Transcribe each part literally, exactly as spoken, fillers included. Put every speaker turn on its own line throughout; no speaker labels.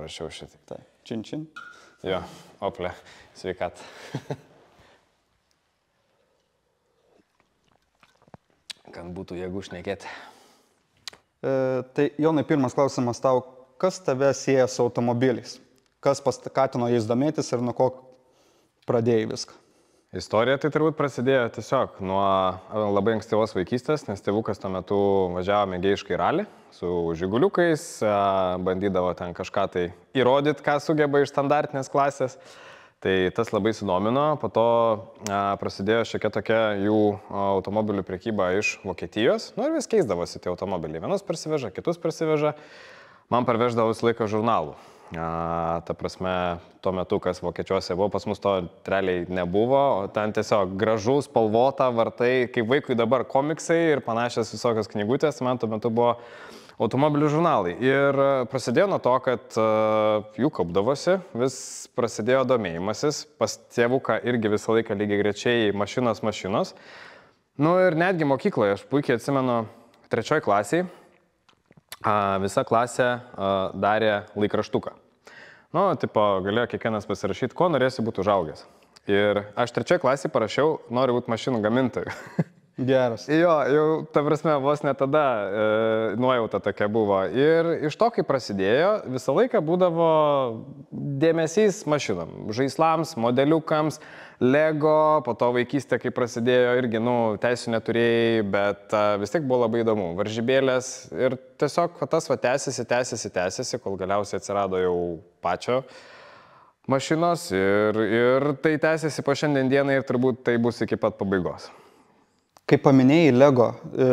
parašiau šitą.
Tai, čin čin.
Jo, oplė, sveikat. Kad būtų jėgų šnekėti.
E, tai, Jonai, pirmas klausimas tau, kas tave sieja su automobiliais? Kas paskatino jais domėtis ir nuo ko pradėjai viską?
Istorija tai turbūt prasidėjo tiesiog nuo labai ankstyvos vaikystės, nes tėvukas tuo metu važiavo mėgėjiškai ralį su žiguliukais, bandydavo ten kažką tai įrodyti, ką sugeba iš standartinės klasės. Tai tas labai sudomino, po to prasidėjo šiokia tokia jų automobilių prekyba iš Vokietijos, nu ir vis keisdavosi tie automobiliai. Vienus prasiveža, kitus prasiveža, man parveždavo visą laiką žurnalų. A, ta prasme, tuo metu, kas Vokiečiuose buvo, pas mus to realiai nebuvo, o ten tiesiog gražus, spalvota, vartai, kaip vaikui dabar komiksai ir panašias visokios knygutės, man tuo metu buvo automobilių žurnalai. Ir prasidėjo nuo to, kad uh, jų kaupdavosi, vis prasidėjo domėjimasis, pas tėvuką irgi visą laiką lygiai grečiai mašinos mašinos. Nu ir netgi mokykloje, aš puikiai atsimenu, trečioj klasiai, visa klasė darė laikraštuką. Nu, tipo, galėjo kiekvienas pasirašyti, ko norėsi būti užaugęs. Ir aš trečioje klasėje parašiau, noriu būti mašinų gamintoju.
Geras.
Jo, jau, ta prasme, vos ne tada e, nuojauta tokia buvo. Ir iš to, kai prasidėjo, visą laiką būdavo dėmesys mašinom, žaislams, modeliukams, Lego, po to vaikystė, kai prasidėjo, irgi, nu, teisų neturėjai, bet a, vis tiek buvo labai įdomu. Varžybėlės ir tiesiog va, tas va tęsiasi, tęsiasi, tęsiasi, kol galiausiai atsirado jau pačio mašinos ir, ir tai tęsiasi po šiandien dieną ir turbūt tai bus iki pat pabaigos.
Kaip paminėjai Lego,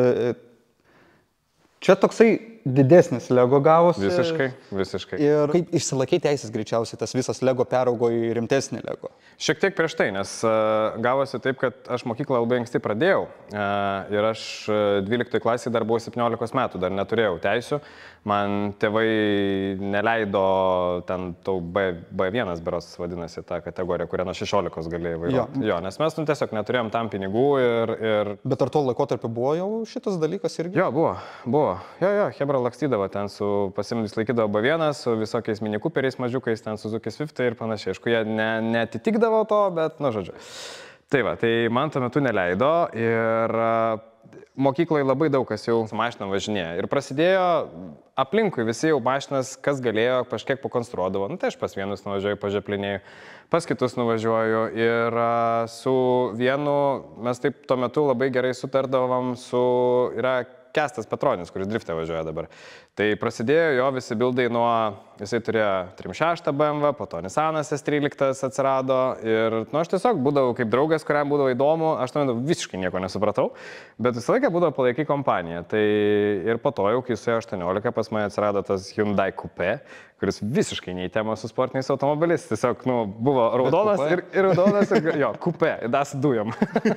čia toksai didesnis Lego gavosi.
Visiškai, visiškai.
Ir kaip išsilaikei teisės greičiausiai, tas visas Lego peraugo į rimtesnį Lego?
Šiek tiek prieš tai, nes uh, gavosi taip, kad aš mokyklą labai anksti pradėjau uh, ir aš dvyliktoje klasėje dar buvau septyniolikos metų, dar neturėjau teisių. Man tėvai neleido ten tau B vienas beros vadinasi tą kategoriją, kurią nuo šešiolikos galėjai vairuoti. Jo. jo, nes mes nu, tiesiog neturėjom tam pinigų ir, ir...
Bet ar tuo laikotarpiu buvo jau šitas dalykas irgi?
Jo, buvo, buvo. Jo, jo, Hebra lakstydavo ten su pasimdys laikydavo B vienas, su visokiais mini Cooperiais mažiukais, ten Suzuki Swiftai ir panašiai. Aišku, jie ne, netitikdavo to, bet, nu, žodžiu. Tai va, tai man tuo metu neleido ir mokykloje labai daug kas jau su mašinom važinėja. Ir prasidėjo aplinkui visi jau mašinas, kas galėjo, kažkiek pakonstruodavo. Nu, tai aš pas vienus nuvažiuoju, pažeplinėjau, pas kitus nuvažiuoju. Ir su vienu mes taip tuo metu labai gerai sutardavom su... yra Kestas Petronis, kuris driftė važiuoja dabar. Tai prasidėjo jo visi bildai nuo, jisai turėjo trim šeštą B M W, po to Nissanas S trylika atsirado ir, nu, aš tiesiog būdavau kaip draugas, kuriam būdavo įdomu, aš tuo metu visiškai nieko nesupratau, bet visą laiką būdavo palaikai kompaniją. Tai ir po to jau, kai suėjo aštuoniolika, pas mane atsirado tas Hyundai Coupe, kuris visiškai neįtemo su sportiniais automobiliais, tiesiog, nu, buvo raudonas ir, ir raudonas ir, jo, Coupe, das dujom,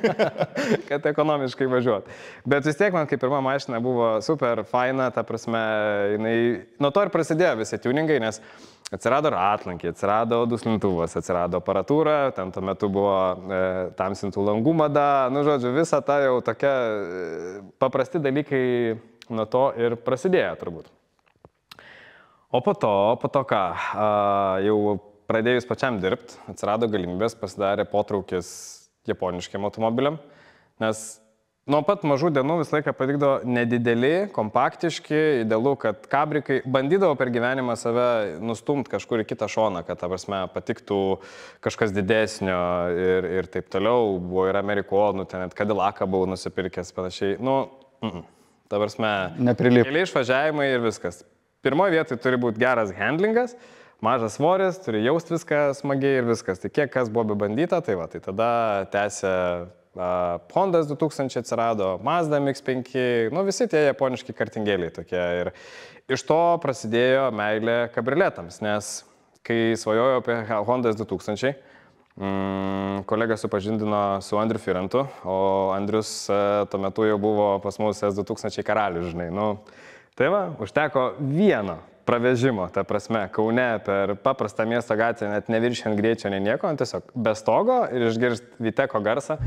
kad ekonomiškai važiuot. Bet vis tiek man kaip pirma mašina buvo super faina, ta prasme, jinai, nuo to ir prasidėjo visi tuningai, nes atsirado ratlankiai, atsirado duslintuvas, atsirado aparatūra, ten tuo metu buvo e, tamsintų langų mada, nu, žodžiu, visa ta jau tokia e, paprasti dalykai nuo to ir prasidėjo turbūt. O po to, po to ką, a, jau pradėjus pačiam dirbti, atsirado galimybės, pasidarė potraukis japoniškiam automobiliam, nes nuo pat mažų dienų visą laiką patikdavo nedideli, kompaktiški, idealu, kad kabrikai bandydavo per gyvenimą save nustumti kažkur į kitą šoną, kad, ta prasme, patiktų kažkas didesnio ir, ir taip toliau. Buvo ir amerikonų, ten net Cadillacą buvau nusipirkęs, panašiai. Nu, mm -mm. ta prasme, keli išvažiavimai ir viskas. Pirmoje vietoje turi būti geras handlingas, mažas svoris, turi jausti viską smagiai ir viskas. Tai kiek kas buvo bebandyta, tai va, tai tada tęsė uh, Hondas du tūkstančiai atsirado, Mazda M X penki, nu visi tie japoniški kartingėliai tokie. Ir iš to prasidėjo meilė kabriletams, nes kai svajojau apie Hondas du tūkstančiai, mm, kolega supažindino su Andriu Firantu, o Andrius uh, tuo metu jau buvo pas mus S du tūkstančiai karalius, žinai. Nu, tai va, užteko vieno pravežimo, ta prasme, Kaune per paprastą miesto gatvę, net neviršiant greičio, nei nieko, tiesiog be stogo ir išgirst Viteko garsą.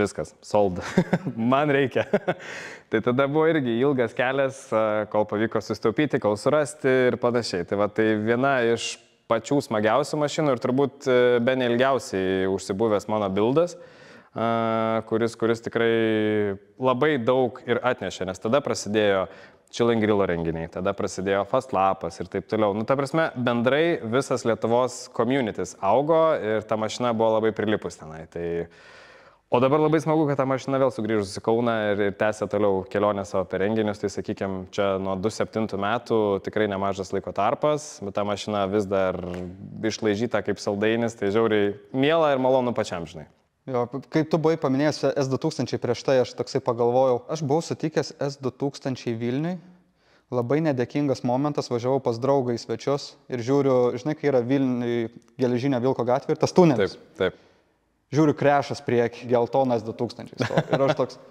viskas, sold, man reikia. Tai tada buvo irgi ilgas kelias, kol pavyko sustaupyti, kol surasti ir panašiai. Tai, va, tai viena iš pačių smagiausių mašinų ir turbūt be neilgiausiai užsibuvęs mano bildas, kuris, kuris tikrai labai daug ir atnešė, nes tada prasidėjo Chilling Grillo renginiai, tada prasidėjo Fast Lapas ir taip toliau. Nu, ta prasme, bendrai visas Lietuvos communities augo ir ta mašina buvo labai prilipus tenai. Tai... O dabar labai smagu, kad ta mašina vėl sugrįžus į Kauną ir, ir tęsia toliau kelionę savo per renginius. Tai sakykime, čia nuo du tūkstančiai septintų metų tikrai nemažas laiko tarpas, bet ta mašina vis dar išlaižyta kaip saldainis, tai žiauriai miela ir malonu pačiam, žinai.
Jo, kai tu buvai paminėjęs S du tūkstančiai prieš tai, aš toksai pagalvojau, aš buvau sutikęs S du tūkstančiai Vilniui, labai nedėkingas momentas, važiavau pas draugą į svečius ir žiūriu, žinai, kai yra Vilniui geležinė Vilko gatvė ir tas tunelis.
Taip, taip.
Žiūriu krešas prieki, geltonas S du tūkstančiai. Ir aš toks...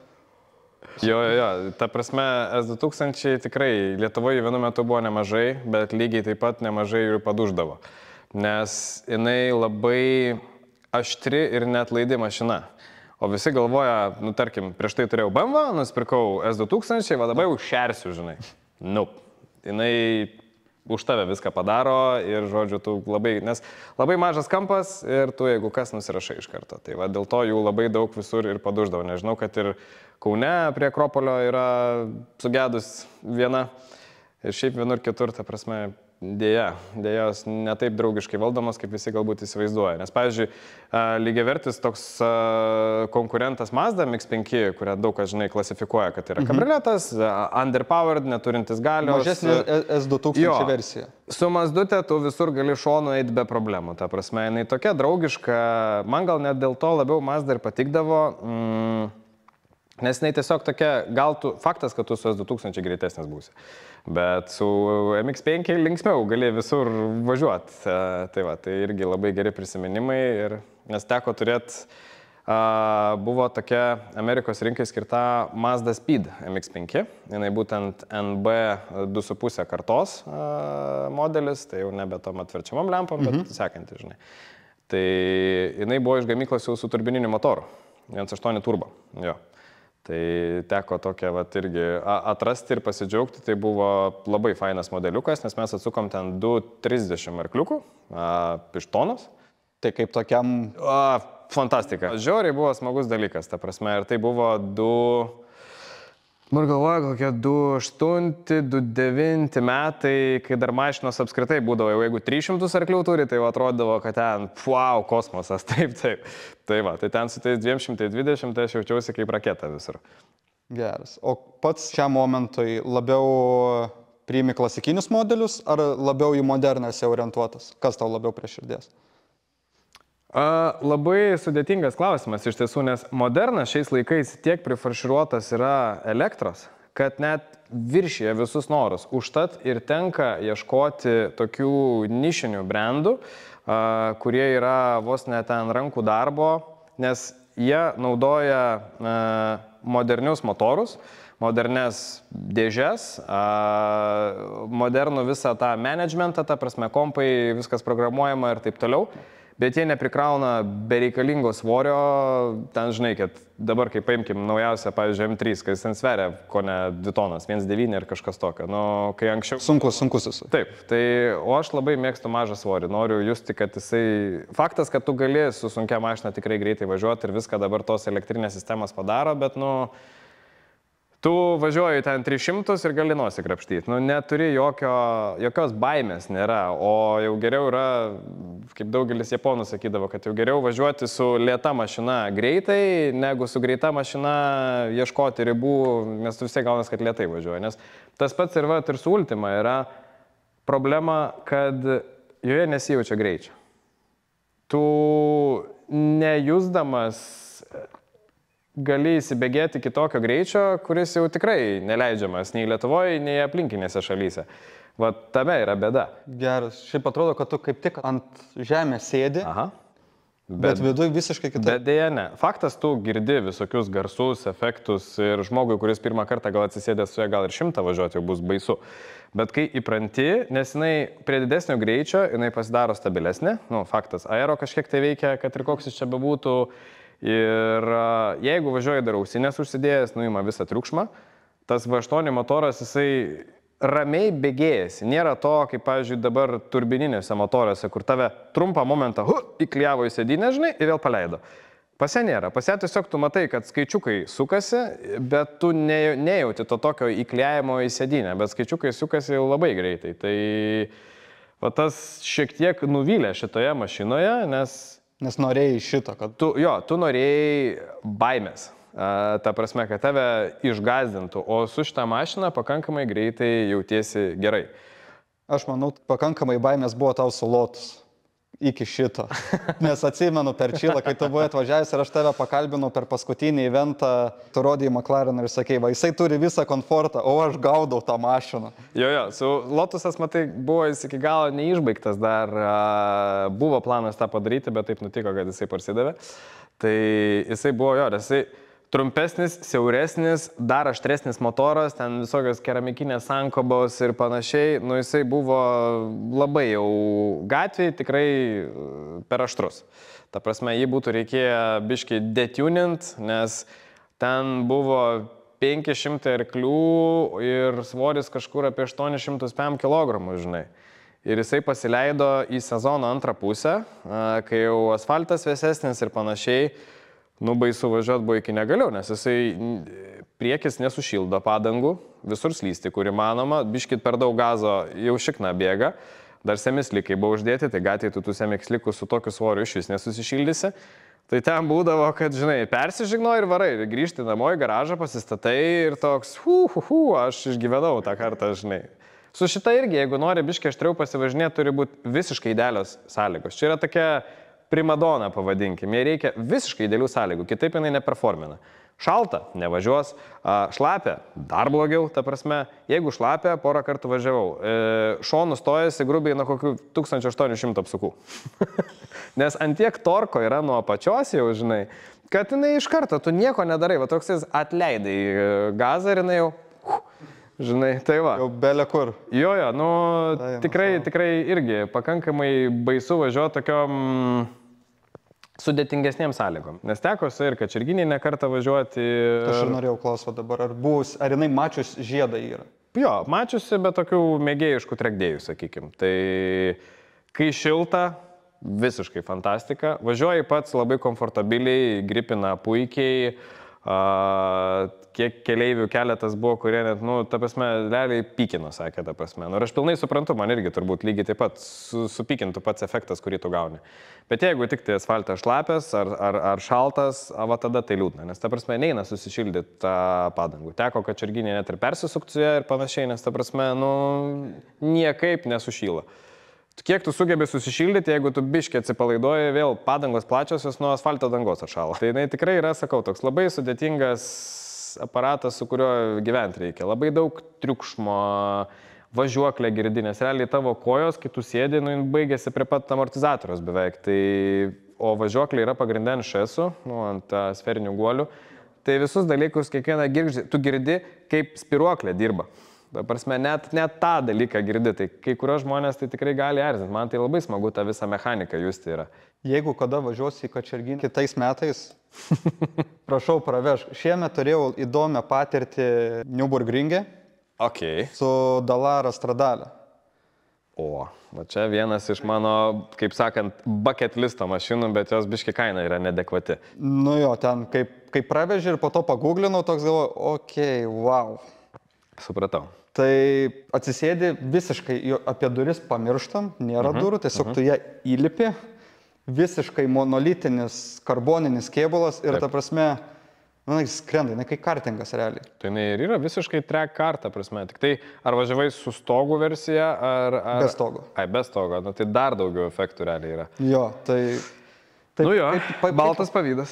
Jo, jo, jo, ta prasme, S du tūkstančiai tikrai Lietuvoje vienu metu buvo nemažai, bet lygiai taip pat nemažai ir paduždavo. Nes jinai labai... aštri ir net laidi mašina. O visi galvoja, nu tarkim, prieš tai turėjau B M W, nusipirkau S du tūkstančiai, va dabar jau šersiu, žinai. Nup. Jinai už tave viską padaro ir, žodžiu, tu labai, nes labai mažas kampas ir tu, jeigu kas, nusirašai iš karto. Tai va dėl to jų labai daug visur ir paduždavo. Nežinau, kad ir Kaune prie Akropolio yra sugedus viena ir šiaip vienur kitur, ta prasme, dėja, dėja jos netaip draugiškai valdomos, kaip visi galbūt įsivaizduoja. Nes, pavyzdžiui, lygiavertis toks konkurentas Mazda M X penki, kurią daug kas, žinai, klasifikuoja, kad yra kabrioletas, underpowered, neturintis galios.
Mažesnė S du tūkstančiai versija.
Su Mazdute tu visur gali šonu eiti be problemų. Ta prasme, jinai tokia draugiška, man gal net dėl to labiau Mazda ir patikdavo. Mm, Nes jinai tiesiog tokia, gal tu, faktas, kad tu su S du tūkstančiai greitesnis būsi, bet su M X penki linksmiau gali visur važiuoti. Tai va, tai irgi labai geri prisiminimai, ir, nes teko turėti, buvo tokia Amerikos rinkai skirta Mazda Speed M X penki, jinai būtent N B du su puse kartos modelis, tai jau nebe tom atverčiamom lempom, bet mhm. sekantis, žinai. Tai jinai buvo iš gamyklos jau su turbininiu motoru, vienas aštuoni turbo, jo. Tai teko tokia vat irgi atrasti ir pasidžiaugti, tai buvo labai fainas modeliukas, nes mes atsukom ten du trisdešimt arkliukų, pištonas.
Tai kaip tokiam...
A, fantastika. Žiauriai buvo smagus dalykas, ta prasme, ir tai buvo du... Man galvoja, kokie du aštunti, du devinti metai, kai dar mašinos apskritai būdavo, jau jeigu tris šimtus arklių turi, tai atrodavo, kad ten, wow, kosmosas, taip, taip. Tai va, tai ten su tais dviem šimtais dvidešimt, tai aš jaučiausi kaip raketa visur.
Geras. O pats šiam momentui labiau priimi klasikinius modelius, ar labiau į modernę esi orientuotas? Kas tau labiau prie širdies?
A, labai sudėtingas klausimas iš tiesų, nes modernas šiais laikais tiek prifarširuotas yra elektros, kad net viršyje visus norus. Užtat ir tenka ieškoti tokių nišinių brandų, a, kurie yra vos net ten rankų darbo, nes jie naudoja a, modernius motorus, modernes dėžes, a, modernų visą tą managementą, ta prasme kompai, viskas programuojama ir taip toliau. Bet jie neprikrauna bereikalingo svorio, ten žinai, kad dabar, kai paimkim naujausią, pavyzdžiui, M trys, kai jis ten sveria, ko ne dvi tonas, vienas devyni ir kažkas tokio. Nu, kai anksčiau...
Sunkus, sunkus esu.
Taip, tai, o aš labai mėgstu mažą svorį, noriu justi, kad jisai... Faktas, kad tu gali su sunkia mašina tikrai greitai važiuoti ir viską dabar tos elektrinės sistemas padaro, bet, nu... Tu važiuoji ten tris šimtus ir gali nosį krapštyti. Nu, neturi jokio, jokios baimės nėra, o jau geriau yra, kaip daugelis japonų sakydavo, kad jau geriau važiuoti su lėta mašina greitai, negu su greita mašina ieškoti ribų, nes tu vis tiek gaunas, kad lėtai važiuoji. Nes tas pats ir, va, ir su Ultima yra problema, kad joje nesijaučia greičio. Tu nejusdamas gali įsibėgėti kitokio greičio, kuris jau tikrai neleidžiamas nei Lietuvoje, nei aplinkinėse šalyse. Va tame yra bėda.
Geras. Šiaip atrodo, kad tu kaip tik ant žemės sėdi, Aha. bet, bet viduj visiškai kitaip.
Bet dėja ne. Faktas, tu girdi visokius garsus, efektus ir žmogui, kuris pirmą kartą gal atsisėdęs su ja, gal ir šimtą važiuoti jau bus baisu. Bet kai įpranti, nes jinai prie didesnio greičio, jinai pasidaro stabilesnė, nu faktas, aero kažkiek tai veikia, kad ir koks jis čia bebūtų. Ir jeigu važiuoji dar ausinės užsidėjęs, nuima visą triukšmą, tas V aštuoni motoras, jisai ramiai bėgėjasi. Nėra to, kaip, pavyzdžiui, dabar turbininėse motoriuose, kur tave trumpą momentą hu, įklijavo į sėdynę, žinai, ir vėl paleido. Pase nėra. Pase tiesiog tu matai, kad skaičiukai sukasi, bet tu ne, nejauti to tokio įklijavimo į sėdynę, bet skaičiukai sukasi labai greitai. Tai va, tas šiek tiek nuvylė šitoje mašinoje, nes...
Nes norėjai šito, kad...
Tu, jo, tu norėjai baimės. Ta prasme, kad tave išgazdintų, o su šitą mašiną pakankamai greitai jautiesi gerai.
Aš manau, pakankamai baimės buvo tau su Lotus iki šito. Nes atsimenu per Čilą, kai tu buvai atvažiavęs ir aš tave pakalbinau per paskutinį eventą, tu rodėjai McLaren ir sakei, va, jisai turi visą komfortą, o aš gaudau tą mašiną.
Jo, jo, su Lotusas, matai, buvo jis iki galo neišbaigtas, dar a, buvo planas tą padaryti, bet taip nutiko, kad jisai parsidavė. Tai jisai buvo, jo, jisai trumpesnis, siauresnis, dar aštresnis motoras, ten visokios keramikinės sankabos ir panašiai, nu jisai buvo labai jau gatvėje tikrai per aštrus. Ta prasme, jį būtų reikėję biškai detunint, nes ten buvo penki šimtai arklių ir svoris kažkur apie aštuonis šimtus penkiasdešimt kilogramų, žinai. Ir jisai pasileido į sezono antrą pusę, kai jau asfaltas vėsesnis ir panašiai. Nu, baisu važiuoti buvo iki negaliu, nes jisai priekis nesušildo padangų, visur slysti, kur įmanoma, biškit per daug gazo jau šikna bėga, dar semislikai buvo uždėti, tai gatvėje tu tų semikslikus su tokiu svoriu iš vis nesusišildysi. Tai ten būdavo, kad, žinai, persižigno ir varai, ir grįžti namo į garažą, pasistatai ir toks, hu, hu, hu, aš išgyvenau tą kartą, žinai. Su šita irgi, jeigu nori biškai aštriau pasivažinėti, turi būti visiškai idealios sąlygos. Čia yra tokia primadona, pavadinkim, jai reikia visiškai idealių sąlygų, kitaip jinai neperformina. Šalta, nevažiuos, šlapia, dar blogiau, ta prasme, jeigu šlapia, porą kartų važiavau, šonų stojasi grubiai nuo kokių tūkstančio aštuonių šimtų apsukų. Nes antiek torko yra nuo apačios jau, žinai, kad jinai iš karto, tu nieko nedarai, va toks jis atleidai gazą ir jinai jau, žinai, tai va.
Jau belė kur.
Jo, jo, nu, tikrai, tikrai irgi pakankamai baisu važiuoti tokiom sudėtingesnėm sąlygom. Nes teko su ir Kačerginėje ne kartą važiuoti.
Aš ir norėjau klausyti dabar, ar, buvus, ar jinai mačius žiedą yra?
Jo, mačiusi, bet tokių mėgėjiškų trekdėjų, sakykim. Tai kai šilta, visiškai fantastika. Važiuoji pats labai komfortabiliai, gripina puikiai. Uh, kiek keleivių keletas buvo, kurie net, nu, ta prasme, realiai pykino, sakė, ta prasme. Nu, ir aš pilnai suprantu, man irgi turbūt lygiai taip pat su, supykintų pats efektas, kurį tu gauni. Bet jeigu tik tai asfaltas šlapės ar, ar, ar šaltas, va tada tai liūdna, nes ta prasme neina susišildyti tą padangų. Teko Kačerginėje net ir persisukti su ją ir panašiai, nes ta prasme, nu, niekaip nesušyla. Kiek tu sugebi susišildyti, jeigu tu biškiai atsipalaiduoji, vėl padangos plačiosios nuo asfalto dangos atšalo. Tai jinai tikrai yra, sakau, toks labai sudėtingas aparatas, su kuriuo gyventi reikia. Labai daug triukšmo, važiuoklė girdi, nes realiai tavo kojos, kai tu sėdi, nu, baigėsi prie pat amortizatoriaus beveik. Tai, o važiuoklė yra pagrindė ant šesų, nu, ant sferinių guolių. Tai visus dalykus kiekvieną girdi, tu girdi, kaip spiruoklė dirba. Ta prasme, net, net tą dalyką girdi, tai kai kurios žmonės tai tikrai gali erzinti. Man tai labai smagu tą visą mechaniką justi yra.
Jeigu kada važiuosi į Kačerginę kitais metais, prašau pravežk. Šiemet turėjau įdomią patirtį Nürburgringe
okay.
su Dallara Stradale.
O, va čia vienas iš mano, kaip sakant, bucket listo mašinų, bet jos biški kaina yra neadekvati.
Nu jo, ten kaip, kaip praveži ir po to paguglinau, toks galvoju, okei, okay, wow.
Supratau.
Tai atsisėdi visiškai apie duris pamirštam, nėra uh-huh, durų, tiesiog uh-huh. tu ją įlipi, visiškai monolitinis karboninis kėbulas ir Taip. Ta prasme, na, skrenda, jinai kaip kartingas realiai.
Tai jinai ir yra visiškai track car, ta prasme, tik tai ar važiavai su stogu versija, ar... ar...
Be stogo.
Ai, be stogo, nu, tai dar daugiau efektų realiai yra.
Jo, tai... tai
nu jo,
kaip, kaip,
baltas pavydas.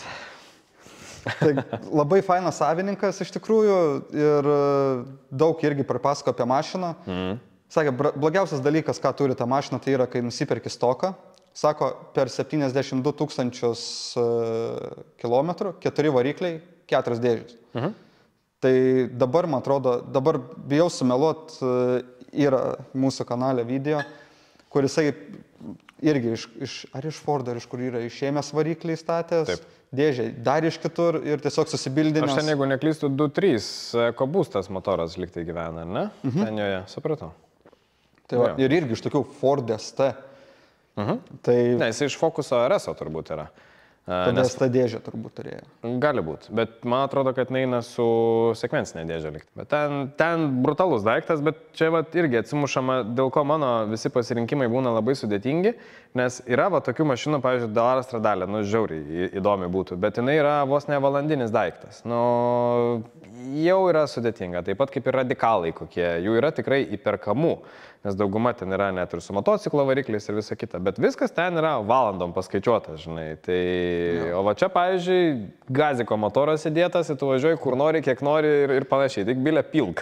Tai labai fainas savininkas iš tikrųjų ir daug irgi pripasako apie mašiną. Mm. Sakė, blogiausias dalykas, ką turi ta mašina, tai yra, kai nusiperki stoką. Sako, per septyniasdešimt du tūkstančius kilometrų, keturi varikliai, keturios dėžės. Mhm. Tai dabar, man atrodo, dabar bijau sumeluot, yra mūsų kanale video, kur jisai irgi iš, iš, ar iš Fordo, ar iš kur yra išėmęs variklį statęs,
Taip.
dėžė, dar iš kitur ir tiesiog susibildinęs.
Aš ten, jeigu neklystu, du trys ekobūstas motoras liktai gyvena, ne? Mhm. Ten joje, supratau.
Tai va, ir irgi iš tokių Ford S T.
Mhm.
Tai
Ne, jis iš Focuso R S turbūt yra.
tada S T dėžę turbūt turėjo.
Gali būti, bet man atrodo, kad neina su sekvencinė dėžė likti. Bet ten, ten brutalus daiktas, bet čia vat, irgi atsimušama, dėl ko mano visi pasirinkimai būna labai sudėtingi, nes yra va, tokių mašinų, pavyzdžiui, Dallara Stradale, nu žiauriai įdomi būtų, bet jinai yra vos ne valandinis daiktas. Nu, jau yra sudėtinga, taip pat kaip ir radikalai kokie, jų yra tikrai įperkamų, nes dauguma ten yra net ir su motociklo varikliais ir visa kita, bet viskas ten yra valandom paskaičiuotas, žinai. Tai, o va čia, pavyzdžiui, gaziko motoras įdėtas, tu važiuoji kur nori, kiek nori ir, ir panašiai, tik bilė pilk.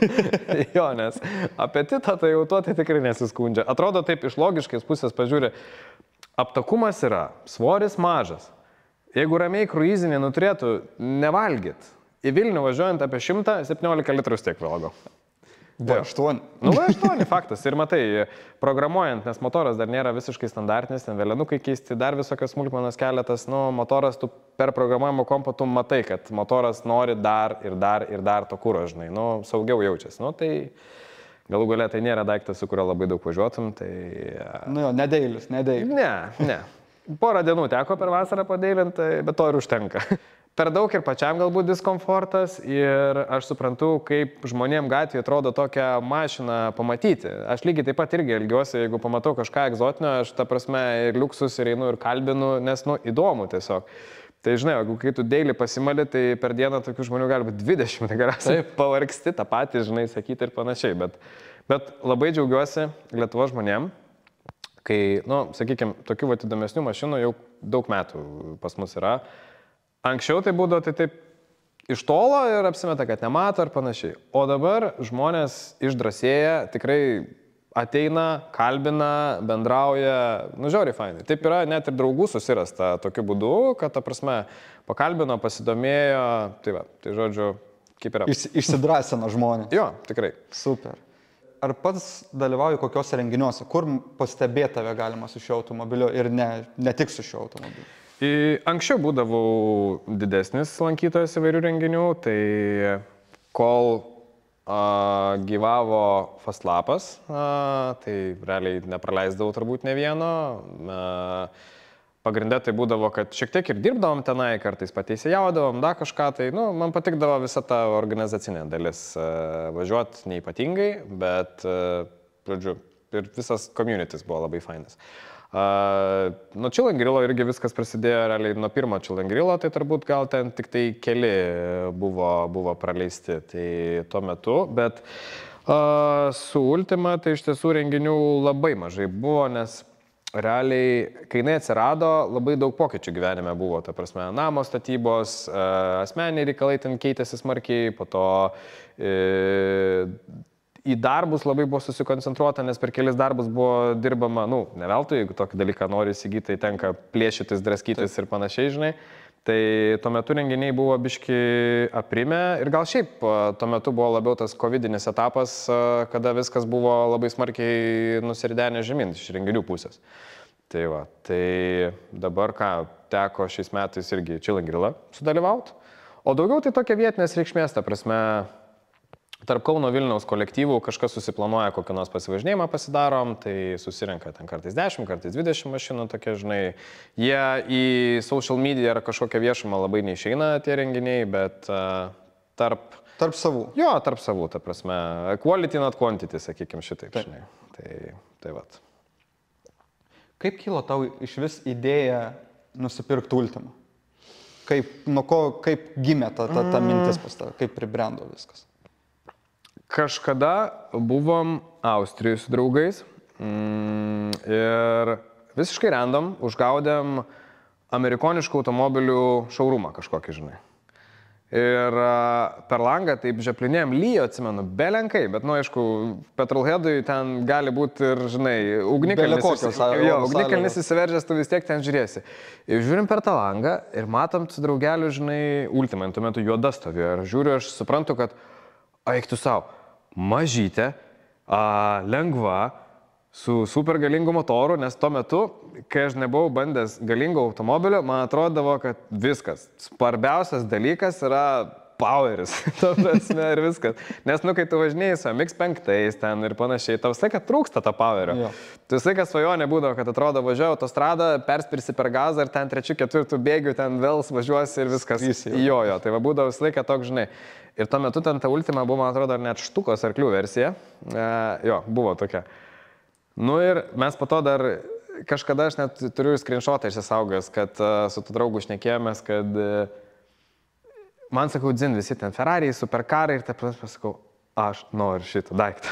Jo, nes apetitą tai jau tuo tai tikrai nesiskundžia. Atrodo taip iš logiškais pusės pažiūrė, aptakumas yra, svoris mažas. Jeigu ramiai kruizinė nuturėtų nevalgyt, į Vilnių važiuojant apie šimtą septyniolika litrų tiek valgo.
V aštuoni.
Nu, V aštuoni faktas. Ir matai, programuojant, nes motoras dar nėra visiškai standartinis, ten vėlenukai keisti, dar visokios smulkmenos keletas, nu, motoras tu per programavimo kompą tu matai, kad motoras nori dar ir dar ir dar to kuro, žinai, nu, saugiau jaučiasi. Nu, tai galų galia tai nėra daiktas, su kurio labai daug važiuotum, tai...
Nu jo, nedeilis, nedeilis.
Ne, ne. Porą dienų teko per vasarą padeilinti, bet to ir užtenka. Per daug ir pačiam galbūt diskomfortas ir aš suprantu, kaip žmonėm gatvėje atrodo tokią mašiną pamatyti. Aš lygiai taip pat irgi elgiuosi, jeigu pamatau kažką egzotinio, aš ta prasme ir liuksus ir einu ir kalbinu, nes, nu, įdomu tiesiog. Tai žinai, jeigu kai tu daily pasimali, tai per dieną tokių žmonių gali būti dvidešimt, tai galiausiai pavargsti tą patį, žinai, sakyti ir panašiai. Bet, bet labai džiaugiuosi Lietuvos žmonėm, kai, nu, sakykime, tokių vat įdomesnių mašinų jau daug metų pas mus yra. Anksčiau tai būdavo tai taip iš tolo ir apsimeta, kad nemato ir panašiai. O dabar žmonės išdrasėja, tikrai ateina, kalbina, bendrauja, nu žiauriai fainai. Taip yra net ir draugų susirasta tokiu būdu, kad, ta prasme, pakalbino, pasidomėjo, tai va, tai žodžiu, kaip yra.
Iš, išsidrasina žmonės.
Jo, tikrai.
Super. Ar pats dalyvauji kokiuose renginiuose, kur pastebėti tave galima su šiuo automobiliu ir ne, ne tik su šiuo automobiliu?
Anksčiau būdavau didesnis lankytojas įvairių renginių, tai kol a, gyvavo Fastlapas, a, tai realiai nepraleisdavau turbūt ne vieno. A, Pagrindė tai būdavo, kad šiek tiek ir dirbdavom tenai, kartais pateisėjaudavom, da kažką, tai nu, man patikdavo visa ta organizacinė dalis a, važiuoti neipatingai, bet, a, žodžiu, ir visas communities buvo labai fainas. Uh, nuo Chilling Grillo irgi viskas prasidėjo realiai nuo pirmo Chilling Grillo, tai turbūt gal ten tik tai keli buvo, buvo praleisti tai tuo metu, bet uh, su Ultima tai iš tiesų renginių labai mažai buvo, nes realiai, kai jinai atsirado, labai daug pokyčių gyvenime buvo, ta prasme, namo statybos, uh, asmeniai reikalai ten keitėsi smarkiai, po to uh, į darbus labai buvo susikoncentruota, nes per kelis darbus buvo dirbama, nu, ne veltui, jeigu tokį dalyką nori įsigyti, tai tenka plėšytis, draskytis Taip. Ir panašiai, žinai. Tai tuo metu renginiai buvo biški aprimę ir gal šiaip tuo metu buvo labiau tas covidinis etapas, kada viskas buvo labai smarkiai nusiridenę žemyn iš renginių pusės. Tai va, tai dabar ką, teko šiais metais irgi Chilling Grillą sudalyvauti, o daugiau tai tokia vietinės reikšmės, ta prasme, tarp Kauno Vilniaus kolektyvų kažkas susiplanuoja kokį nors pasivažinėjimą pasidarom, tai susirenka ten kartais dešimt, kartais dvidešimt mašinų tokie, žinai. Jie į social media ar kažkokią viešumą labai neišeina tie renginiai, bet uh, tarp...
Tarp savų.
Jo, tarp savų, ta prasme. Quality not quantity, sakykime šitaip, Taip. žinai. Tai, tai vat.
Kaip kilo tau iš vis idėja nusipirkti Ultimą? Kaip, nuo ko, kaip gimė ta, ta, ta mintis pas tave, kaip pribrendo viskas?
Kažkada buvom Austrijai su draugais mm, ir visiškai random užgaudėm amerikoniškų automobilių šaurumą kažkokį, žinai. Ir uh, per langą taip žeplinėjom lyjo, atsimenu, belenkai, bet, nu, aišku, petrolheadui ten gali būti ir, žinai, ugnikalnis, jo, ugnikalnis įsiveržęs, tu vis tiek ten žiūrėsi. Ir žiūrim per tą langą ir matom su draugeliu, žinai, Ultima, tuo metu juoda stovėjo. Ir žiūriu, aš suprantu, kad, eik tu savo, mažytė, a, lengva, su super galingu motoru, nes tuo metu, kai aš nebuvau bandęs galingo automobilio, man atrodavo, kad viskas. Svarbiausias dalykas yra poweris, to prasme ir viskas. Nes, nu, kai tu važinėjai su M X penki ten ir panašiai, tau visą laiką trūksta to powerio. Jo. Tu visą laiką svajonė būdavo, kad atrodo važiuoju autostradą, perspirsi per gazą ir ten trečių, ketvirtų bėgių, ten vėl važiuosi ir viskas. Jo, jo, tai va būdavo visą laiką toks, žinai. Ir tuo metu ten ta Ultima buvo, man atrodo, net štukos arklių versija. E, jo, buvo tokia. Nu ir mes po to dar, kažkada aš net turiu screenshotą išsisaugęs, kad uh, su tu draugu šnekėjomės, kad uh, man sakau, dzin, visi ten Ferrari, superkarai ir taip pasakau, aš noriu šitą daiktą.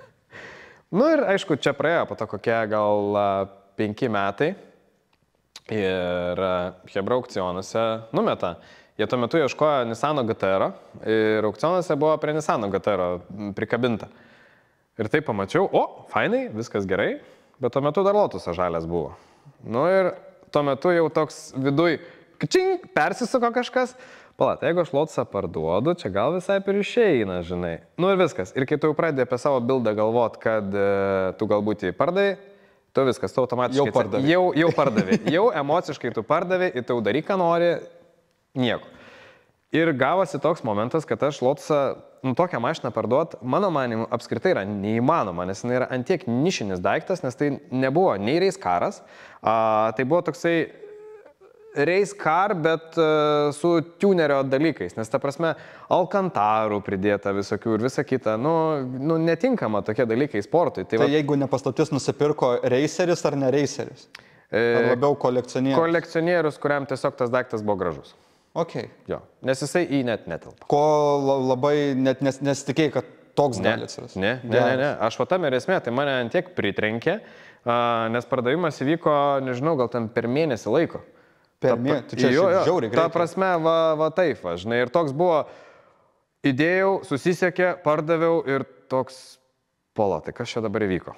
Nu ir aišku, čia praėjo po to kokie gal uh, penki metai ir uh, Hebra aukcionuose numeta. Jie tuo metu ieškojo Nissano G T R ir aukcionuose buvo prie Nissano G T R prikabinta. Ir taip pamačiau, o, fainai, viskas gerai, bet tuo metu dar Lotusas žalias buvo. Nu ir tuo metu jau toks viduj, kčing, persisuko kažkas. Pala, tai jeigu aš Lotusą parduodu, čia gal visai ir išeina, žinai. Nu ir viskas. Ir kai tu jau pradedi apie savo bildą galvot, kad e, tu galbūt jį pardavai, tu viskas, tu automatiškai
jau pardavai.
Jau, jau pardavai. Jau emociškai tu pardavai ir tu daryk, ką nori, nieko. Ir gavosi toks momentas, kad aš Lotusą, nu, tokią mašiną parduot, mano manimu, apskritai yra neįmanoma, nes jinai yra antiek nišinis daiktas, nes tai nebuvo nei race caras, a, tai buvo toksai race car, bet a, su tunerio dalykais, nes ta prasme alkantarų pridėta visokių ir visa kita, nu, nu netinkama tokie dalykai sportui.
Tai, tai va, jeigu nepaslaptis nusipirko raceris ar ne raceris? Ar labiau kolekcionierius?
Kolekcionierius, kuriam tiesiog tas daiktas buvo gražus.
Okay.
Jo, nes jisai į net netelpa.
Ko labai net nes, nesitikėjai, kad toks gali atsirasti?
Ne, ne, ne, ne. Aš va tam ir esmė, tai mane antiek pritrenkė, nes pardavimas įvyko, nežinau, gal ten per mėnesį laiko.
Per mėnesį? Tai čia žiauriai greitai.
Ta prasme, va, va taip, va, žinai, ir toks buvo, įdėjau, susisiekė, pardaviau ir toks, pala, tai kas čia dabar įvyko?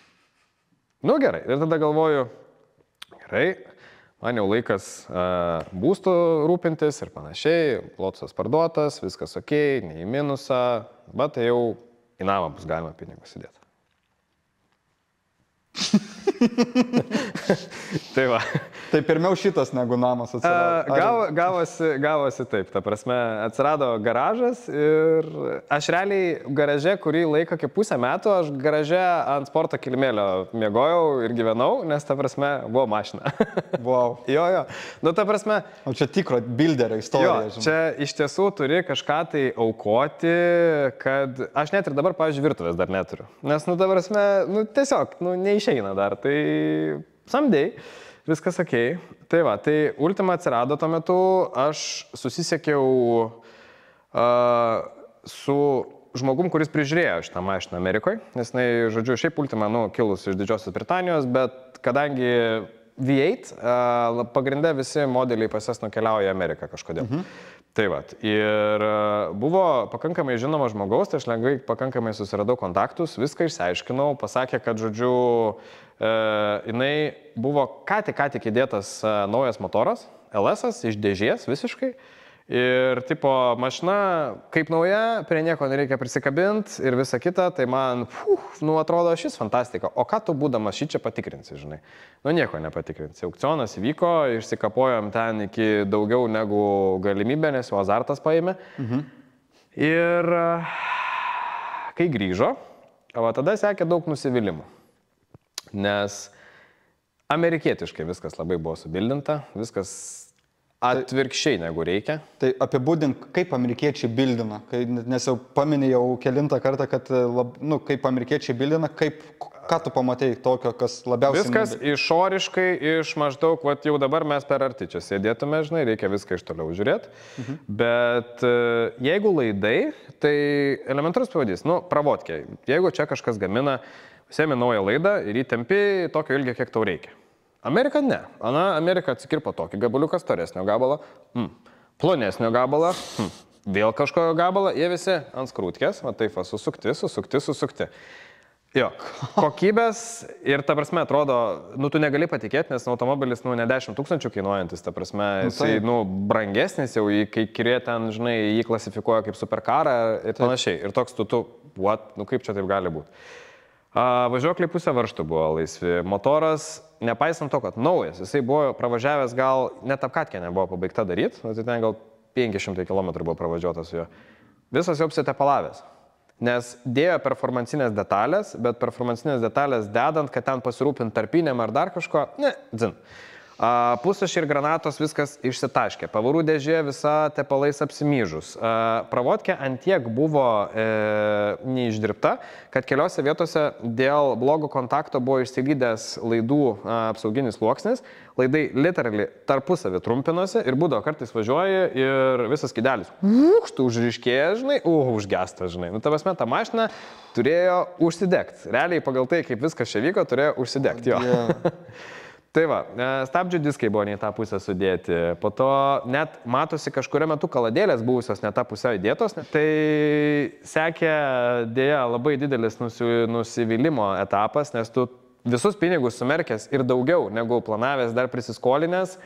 Nu gerai, ir tada galvoju, gerai, man jau laikas uh, būstų rūpintis ir panašiai, Lotusas parduotas, viskas ok, ne į minusą, bet tai jau į namą bus galima pinigus įdėti. Tai va.
Tai pirmiau šitas negu namas atsirado.
Ar... Gavo, gavosi, gavosi taip, ta prasme, atsirado garažas ir aš realiai garaže, kurį laiką kaip pusę metų, aš garaže ant sporto kilimėlio miegojau ir gyvenau, nes ta prasme buvo mašina.
Wow.
Jo, jo. Nu, ta prasme.
O čia tikro bilderio istorija.
Jo, čia iš tiesų turi kažką tai aukoti, kad aš net ir dabar, pavyzdžiui, virtuvės dar neturiu. Nes, nu, ta prasme, nu, tiesiog, nu, neišeina dar. Tai someday. Viskas ok. Tai va, tai Ultima atsirado tuo metu, aš susisiekiau uh, su žmogum, kuris prižiūrėjo šitą mašiną Amerikoje, nes, na, žodžiu, šiaip Ultima, nu, kilus iš Didžiosios Britanijos, bet kadangi V osem, uh, pagrinde visi modeliai pas jas nukeliauja į Ameriką kažkodėl. Mhm. Tai va, ir buvo pakankamai žinoma žmogaus, tai aš lengvai pakankamai susiradau kontaktus, viską išsiaiškinau, pasakė, kad, žodžiu, e, jinai buvo ką tik, ką tik įdėtas e, naujas motoras, L S-as, iš dėžės visiškai. Ir tipo mašina kaip nauja, prie nieko nereikia prisikabinti ir visa kita, tai man, fuh, nu atrodo šis fantastika. O ką tu būdamas šį čia patikrinsi, žinai? Nu nieko nepatikrinsi. Aukcionas įvyko, išsikapojom ten iki daugiau negu galimybė, nes jau azartas paėmė. Mhm. Ir kai grįžo, o tada sekė daug nusivylimų. Nes amerikietiškai viskas labai buvo subildinta, viskas atvirkščiai negu reikia.
Tai apibūdink, kaip amerikiečiai bildina, kai, nes jau paminėjau kelintą kartą, kad lab, nu, kaip amerikiečiai bildina, kaip, ką tu pamatėjai tokio, kas labiausiai...
Viskas nebė... išoriškai iš maždaug, vat jau dabar mes per arti čia sėdėtume, žinai, reikia viską iš toliau žiūrėti, mhm. Bet jeigu laidai, tai elementarus pavyzdys, nu, pravodkė, jeigu čia kažkas gamina, sėmi naują laidą ir įtempi tokio ilgio, kiek tau reikia. Amerika ne. Ana, Amerika atsikirpo tokį gabaliuką storesnio gabalą, mm, plonesnio gabalą, mm, vėl kažkojo gabalą, jie visi ant skrūtkės, va taip, va, susukti, susukti, susukti. Jo, kokybės ir ta prasme atrodo, nu tu negali patikėti, nes automobilis, nu, ne dešimt tūkstančių kainuojantis, ta prasme, jisai, nu, brangesnis jau, kai kurie ten, žinai, jį klasifikuoja kaip superkarą ir panašiai. Ir toks tu, tu, what, nu kaip čia taip gali būti. A, važiuokliai pusę varžtų buvo laisvi. Motoras, nepaisant to, kad naujas, jisai buvo pravažiavęs gal, net apkatkė nebuvo pabaigta daryti, tai ten gal penki šimtai kilometrų buvo pravažiuotas su juo. Visas jau apsitepalavęs. Nes dėjo performancinės detalės, bet performancinės detalės dedant, kad ten pasirūpint tarpinėm ar dar kažko, ne, dzin. Pusašį ir granatos viskas išsitaškė, pavarų dėžė visa tepalais apsimyžus. Pravodkė antiek buvo e, neišdirbta, kad keliose vietose dėl blogo kontakto buvo išsilydęs laidų a, apsauginis sluoksnis, laidai literally tarpusavį trumpinosi ir būdavo kartais važiuoji ir visas skydelis užtų užryškėja, žinai, uh, užgesta, žinai. Nu, ta prasme, ta mašina turėjo užsidegti. Realiai pagal tai, kaip viskas čia vyko, turėjo užsidegti jo. Yeah. Tai va, stabdžių diskai buvo ne į tą pusę sudėti, po to net matosi kažkurio metu kaladėlės buvusios ne tą pusę įdėtos, tai sekė dėja labai didelis nusi, nusivylimo etapas, nes tu visus pinigus sumerkęs ir daugiau negu planavęs dar prisiskolinęs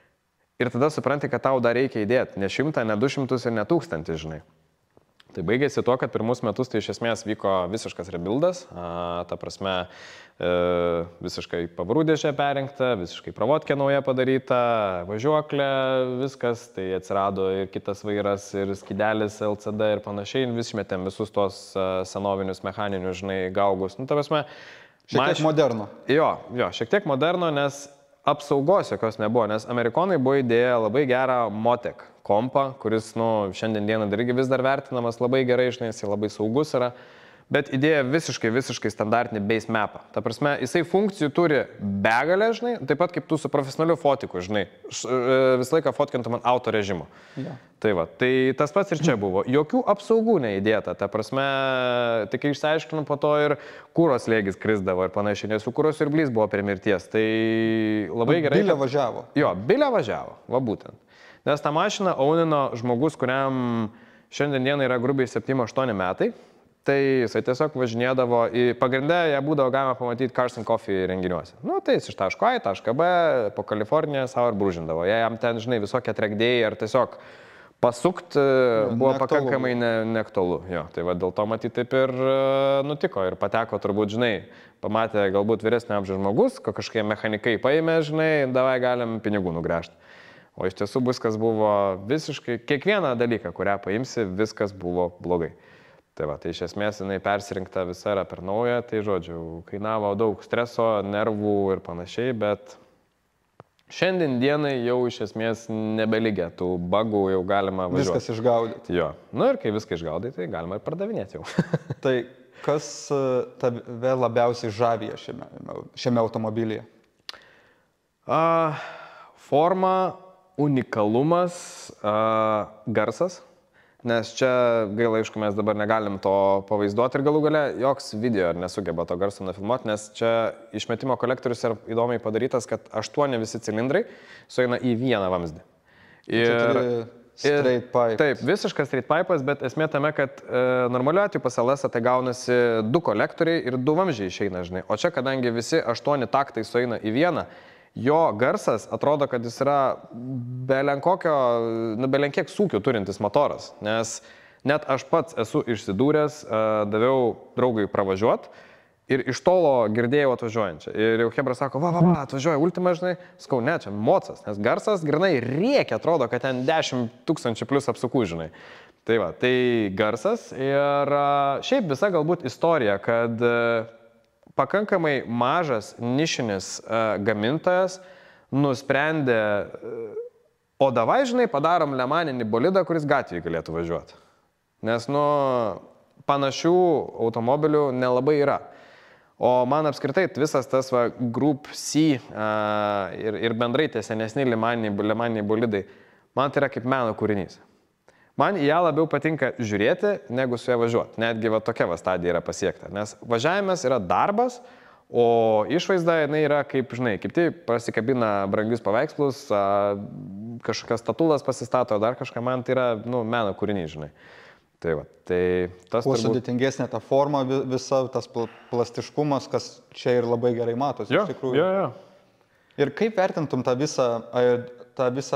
ir tada supranti, kad tau dar reikia įdėti ne šimtą, ne du šimtus ir ne tūkstantį, žinai. Tai baigėsi tuo, kad pirmus metus tai iš esmės vyko visiškas rebuildas, a, ta prasme e, visiškai pavarų dėžė perrinkta, visiškai pravodkė nauja padaryta, važiuoklė, viskas, tai atsirado ir kitas vairas, ir skydelis L C D ir panašiai, vis išmetėm visus tos a, senovinius mechaninius, žinai, gaugus. Nu, ta prasme,
šiek tiek maž... moderno.
Jo, jo, šiek tiek moderno, nes apsaugos jokios nebuvo, nes amerikonai buvo įdėję labai gerą Motek kompą, kuris, nu, šiandien dieną irgi vis dar vertinamas labai gerai, žinai, jis labai saugus yra, bet įdėję visiškai, visiškai standartinį base mapą. Ta prasme, jisai funkcijų turi begalę, žinai, taip pat kaip tu su profesionaliu fotiku, žinai, visą laiką fotkintum ant auto režimo. Ja. Tai va, tai tas pats ir čia buvo. Jokių apsaugų neįdėta, ta prasme, tik išsiaiškinu po to ir kūros lėgis krisdavo ir panašiai, nes su kūros siurblys buvo prie mirties, tai labai gerai.
Bilė važiavo.
Jo, bilė važiavo, va būtent. Nes tą mašiną aunino žmogus, kuriam šiandien dieną yra grubiai septyni aštuoni metai, tai jisai tiesiog važinėdavo, į pagrindę ją būdavo galima pamatyti Cars and Coffee renginiuose. Nu, tai jis iš taško A į tašką B po Kaliforniją savo ir brūžindavo. Jei jam ten, žinai, visokie trekdėjai ar tiesiog pasukt buvo neaktualu. Pakankamai ne, neaktualu. Jo, tai va dėl to matyti taip ir nutiko ir pateko turbūt, žinai, pamatė galbūt vyresnio amžiaus žmogus, ko kažkokie mechanikai paėmė, žinai, davai galim pinigų nugręžti. O iš tiesų viskas buvo visiškai, kiekvieną dalyką, kurią paimsi, viskas buvo blogai. Tai va, tai iš esmės jinai persirinkta visa yra per naują, tai žodžiu, kainavo daug streso, nervų ir panašiai, bet šiandien dienai jau iš esmės nebeligia, tų bugų jau galima važiuoti.
Viskas išgaudyti.
Jo, nu ir kai viską išgaudai, tai galima ir pardavinėti jau.
Tai kas tave labiausiai žavėjo šiame, šiame automobilyje?
A, forma, unikalumas, a, garsas, nes čia gaila, aišku, mes dabar negalim to pavaizduoti ir galų gale joks video nesugeba to garso nufilmuoti, nes čia išmetimo kolektorius yra įdomiai padarytas, kad aštuoni visi cilindrai sueina į vieną vamzdį.
Ir, straight pipe.
Taip, visiškas straight pipas, bet esmė tame, kad e, normaliu atveju pas L S tai gaunasi du kolektoriai ir du vamzdžiai išeina, žinai. O čia, kadangi visi aštuoni taktai sueina į vieną, jo garsas atrodo, kad jis yra belenkokio, nu, belenkiek sūkių turintis motoras, nes net aš pats esu išsidūręs, daviau draugui pravažiuoti ir iš tolo girdėjau atvažiuojančią. Ir jau Hebra sako, va, va, va, atvažiuoja Ultima, žinai, skau, ne, čia mocas, nes garsas grinai rėkia, atrodo, kad ten dešimt tūkstančių plus apsukų, žinai. Tai va, tai garsas ir šiaip visa galbūt istorija, kad pakankamai mažas nišinis uh, gamintojas nusprendė, uh, o davai, žinai, padarom lemaninį bolidą, kuris gatvėje galėtų važiuoti. Nes, nu, panašių automobilių nelabai yra. O man apskritai visas tas va, Group C uh, ir, ir bendrai tie senesni lemaniniai, lemaniniai bolidai, man tai yra kaip meno kūrinys. Man į ją labiau patinka žiūrėti, negu su ją važiuoti. Netgi va tokia va stadija yra pasiekta. Nes važiavimas yra darbas, o išvaizda jinai yra kaip, žinai, kaip tai pasikabina brangius paveikslus, kažkokias statulas pasistato, dar kažką, man tai yra, nu, meno kūrinys, žinai. Tai va, tai tas
Kuo
turbūt...
sudėtingesnė ta forma, visa tas plastiškumas, kas čia ir labai gerai matosi,
jo,
iš tikrųjų.
Jo, jo.
Ir kaip vertintum tą visą... tą visą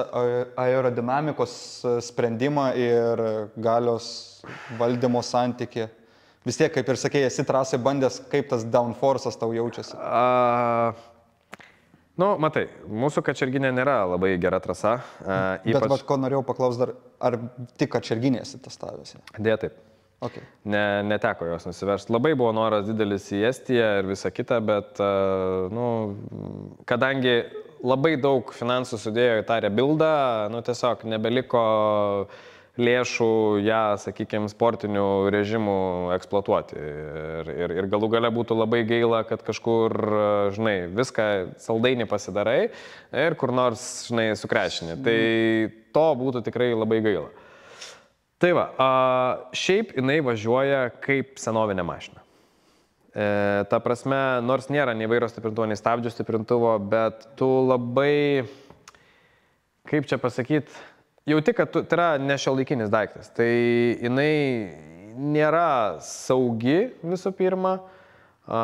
aerodinamikos sprendimą ir galios valdymo santykį. Vis tiek, kaip ir sakėjai, esi trasai bandęs, kaip tas downforce'as tau jaučiasi.
A, nu, matai, mūsų Kačerginė nėra labai gera trasa. A,
ypač... Bet,
ypač...
bet ko norėjau paklausti dar, ar tik Kačerginė esi testavęs?
Dėja taip.
Okay.
Ne, neteko jos nusiversti. Labai buvo noras didelis į Estiją ir visą kitą, bet, uh, nu, kadangi labai daug finansų sudėjo į tą rebuildą, nu, tiesiog nebeliko lėšų ją, sakykime, sportinių režimų eksploatuoti. Ir, ir, ir galų gale būtų labai gaila, kad kažkur, žinai, viską saldainį pasidarai ir kur nors, žinai, sukrešini. Tai to būtų tikrai labai gaila. Tai va, a, šiaip jinai važiuoja kaip senovinė mašina. E, ta prasme, nors nėra nei vairo stiprintuvo, nei stabdžių stiprintuvo, bet tu labai, kaip čia pasakyti, jauti, kad tu, tai yra nešiuolaikinis daiktas. Tai jinai nėra saugi visų pirma. A,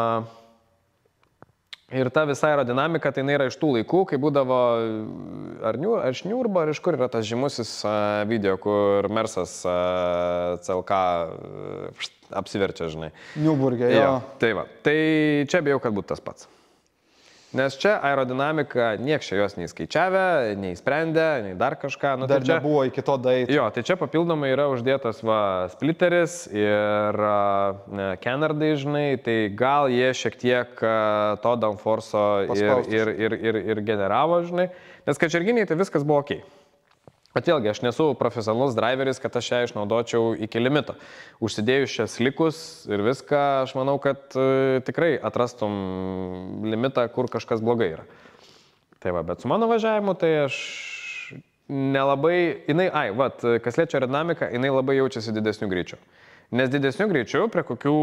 Ir ta visa aerodinamika, tai jinai yra iš tų laikų, kai būdavo ar, niu, ar šniurba, ar iš kur yra tas žymusis uh, video, kur Mersas uh, C L K uh, apsiverčia, žinai.
Niuburgė, jo. jo.
Tai va, tai čia bijau, kad būtų tas pats. Nes čia aerodinamika nieks čia jos nei skaičiavę, nei sprendė, nei dar kažką. Nu,
dar
tai čia
nebuvo iki to daeiti.
Jo, tai čia papildomai yra uždėtas va, splitteris ir uh, canardai, žinai, tai gal jie šiek tiek uh, to downforce'o ir, ir, ir, ir, ir generavo, žinai. Nes Kačerginėje tai viskas buvo ok. Bet vėlgi, aš nesu profesionalus driveris, kad aš ją išnaudočiau iki limito. Užsidėjus šias likus ir viską, aš manau, kad uh, tikrai atrastum limitą, kur kažkas blogai yra. Tai va, bet su mano važiavimu, tai aš nelabai, jinai, ai, vat, kas liečia aerodinamiką, jinai labai jaučiasi didesnių greičių. Nes didesnių greičių prie kokių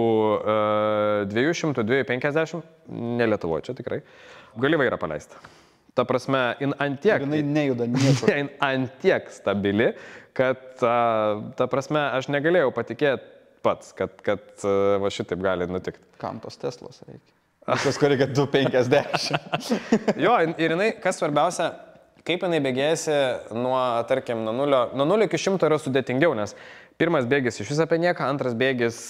uh, dviejų šimtų dviejų penkiasdešimt, ne Lietuvoje čia tikrai, gali vairą paleisti. Ta prasme, in antiek,
ir jinai nejuda niekur.
In antiek stabili, kad, ta prasme, aš negalėjau patikėti pats, kad, kad va šitaip gali nutikti.
Kam tos Teslos reikia? Viskas, kur reikia du penkiasdešimt.
Jo, ir jinai, kas svarbiausia, kaip jinai bėgėsi nuo, tarkim, nuo nulio, nuo nulio iki šimto yra sudėtingiau, nes pirmas bėgis iš vis apie nieką, antras bėgis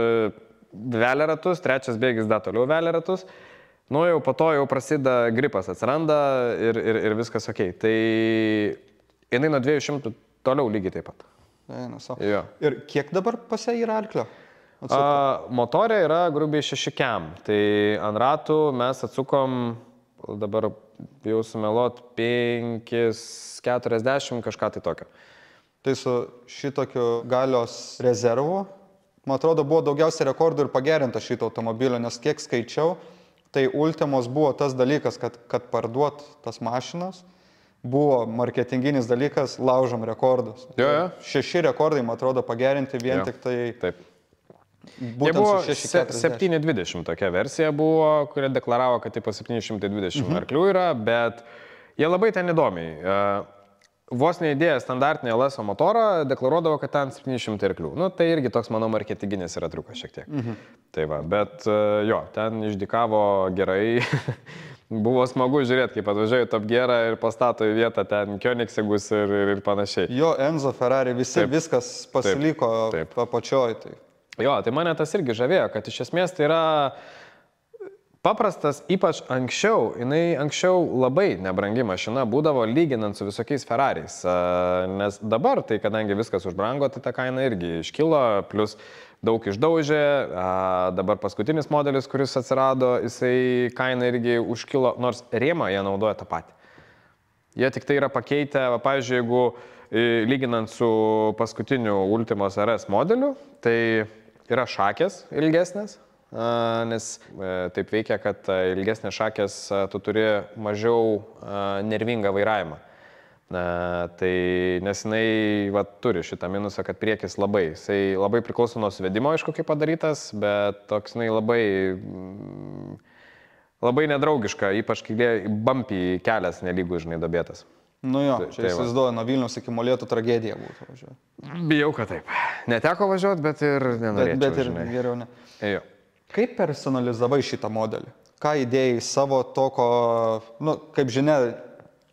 velia ratus, trečias bėgis dar toliau velia ratus. Nu, jau po to jau prasideda gripas, atsiranda ir, ir, ir viskas ok. Tai jinai nuo dviejų šimtų toliau lygiai taip pat.
Eina, so.
Jo.
Ir kiek dabar pase yra arklio?
A, motorė yra grubiai šeši kem. Tai ant ratų mes atsukom, dabar jau sumelot, penkis keturiasdešimt kažką tai tokio.
Tai su šitokiu galios rezervu, man atrodo, buvo daugiausiai rekordų ir pagerinta šito automobilio, nes kiek skaičiau, tai Ultimos buvo tas dalykas, kad, kad parduot tas mašinas, buvo marketinginis dalykas, laužom rekordus.
Jo, jo.
Šeši rekordai, man atrodo, pagerinti vien jo. Tik tai...
Taip.
Jie
buvo septyni dvidešimt tokia versija buvo, kurie deklaravo, kad tipo septyni šimtai dvidešimt mhm. arklių yra, bet jie labai ten įdomiai. Vos neįdėję standartinį L S O motorą, deklaruodavo, kad ten septyni šimtai arklių. Nu, tai irgi toks, mano, marketinginis yra triukas šiek tiek. Mhm. Tai va, bet jo, ten išdykavo gerai. Buvo smagu žiūrėti, kaip atvažiuoju Top Gearą ir pastato į vietą ten Koenigsegus ir, ir, ir panašiai.
Jo, Enzo, Ferrari, visi, taip, viskas pasiliko papačioj. Tai.
Jo, tai mane tas irgi žavėjo, kad iš esmės tai yra paprastas, ypač anksčiau, jinai anksčiau labai nebrangi mašina būdavo lyginant su visokiais Ferrariais, nes dabar, tai kadangi viskas užbrango, tai ta kaina irgi iškilo, plus daug išdaužė, dabar paskutinis modelis, kuris atsirado, jisai kaina irgi užkilo, nors rėmą jie naudoja tą patį. Jie tik tai yra pakeitę, va, pavyzdžiui, jeigu lyginant su paskutiniu Ultimos R S modeliu, tai yra šakės ilgesnės, nes taip veikia, kad ilgesnės šakės tu turi mažiau nervingą vairavimą. Tai nes jinai va, turi šitą minusą, kad priekis labai, jisai labai priklauso nuo suvedimo, aišku, kaip padarytas, bet toks jinai labai, labai nedraugiška, ypač kai bumpy kelias nelygų, žinai, dobėtas.
Nu jo, čia tai įsivaizduoju, nuo Vilniaus iki Molėtų tragedija būtų važiuoti.
Bijau, kad taip. Neteko važiuoti, bet ir nenorėčiau,
bet, bet ir
žinai.
Geriau ne.
Ejo.
Kaip personalizavai šitą modelį? Ką įdėjai savo toko, nu, kaip žinia,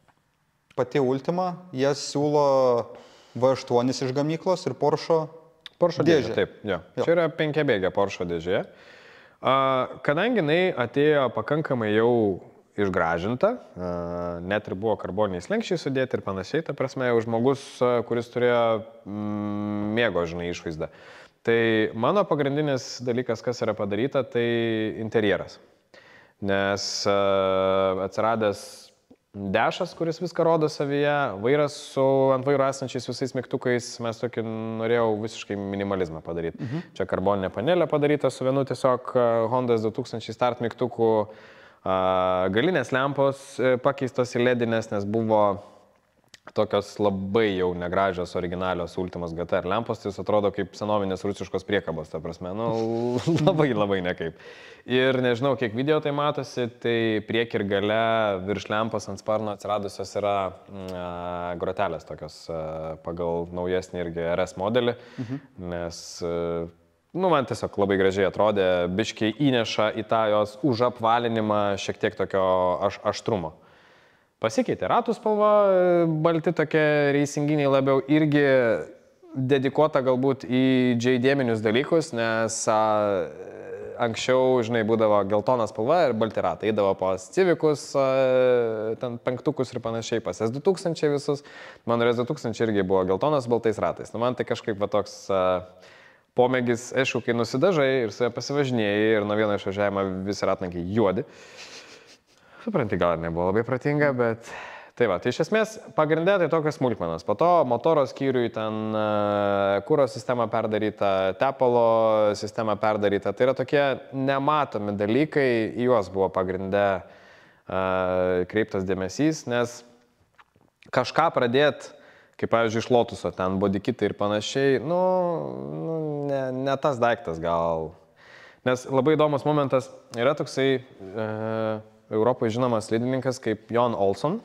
pati Ultima, jie siūlo V aštuoni iš gamyklos ir Porsche
Porsche dėžė, taip, jo. jo. Čia yra penkiabėgė Porsche dėžė. Kadangi jinai atėjo pakankamai jau išgražinta, net ir buvo karboniniai slenkščiai sudėti ir panašiai, ta prasme, jau žmogus, kuris turėjo mm, mėgo, žinai, išvaizdą. Tai mano pagrindinis dalykas, kas yra padaryta, tai interjeras. Nes atsiradęs dešas, kuris viską rodo savyje, vairas su ant vairo esančiais visais mygtukais, mes tokį norėjau visiškai minimalizmą padaryti. Mhm. Čia karboninė panelė padaryta su vienu tiesiog Honda S du tūkstančiai start mygtuku, galinės lempos pakeistos į ledinės, nes buvo tokios labai jau negražios originalios Ultimas G T R lempos, tai jis atrodo kaip senovinės rusiškos priekabos, ta prasme, nu, labai labai nekaip. Ir nežinau, kiek video tai matosi, tai priek ir gale virš lempos ant sparno atsiradusios yra a, grotelės tokios a, pagal naujesnį irgi R S modelį, mhm. nes a, nu, man tiesiog labai gražiai atrodė, biškiai įneša į tą jos užapvalinimą šiek tiek tokio aš, aštrumo. Pasikeitė ratų spalva, balti tokie reisinginiai labiau, irgi dedikuota galbūt į džeidėminius dalykus, nes a, anksčiau, žinai, būdavo geltona spalva ir balti ratai, eidavo pas Civicus, a, ten penktukus ir panašiai, pas S du tūkstančiai visus, mano S du tūkstančiai irgi buvo geltonas baltais ratais. Nu, man tai kažkaip va toks a, pomėgis, aišku, kai nusidažai ir su ja pasivažinėjai ir nuo vieno išvažiavimo visi ratlankiai juodi. Supranti, gal ir nebuvo labai pratinga, bet tai va, tai iš esmės pagrindė tai tokios smulkmenos. Po to motoro skyriui ten kuro sistema perdaryta, tepalo sistema perdaryta. Tai yra tokie nematomi dalykai, į juos buvo pagrindė kreiptas dėmesys, nes kažką pradėti, kaip pavyzdžiui, iš Lotuso, ten bodykitai ir panašiai, nu, nu ne, ne tas daiktas gal. Nes labai įdomus momentas yra toksai e, Europoje žinomas slidininkas kaip Jon Olson.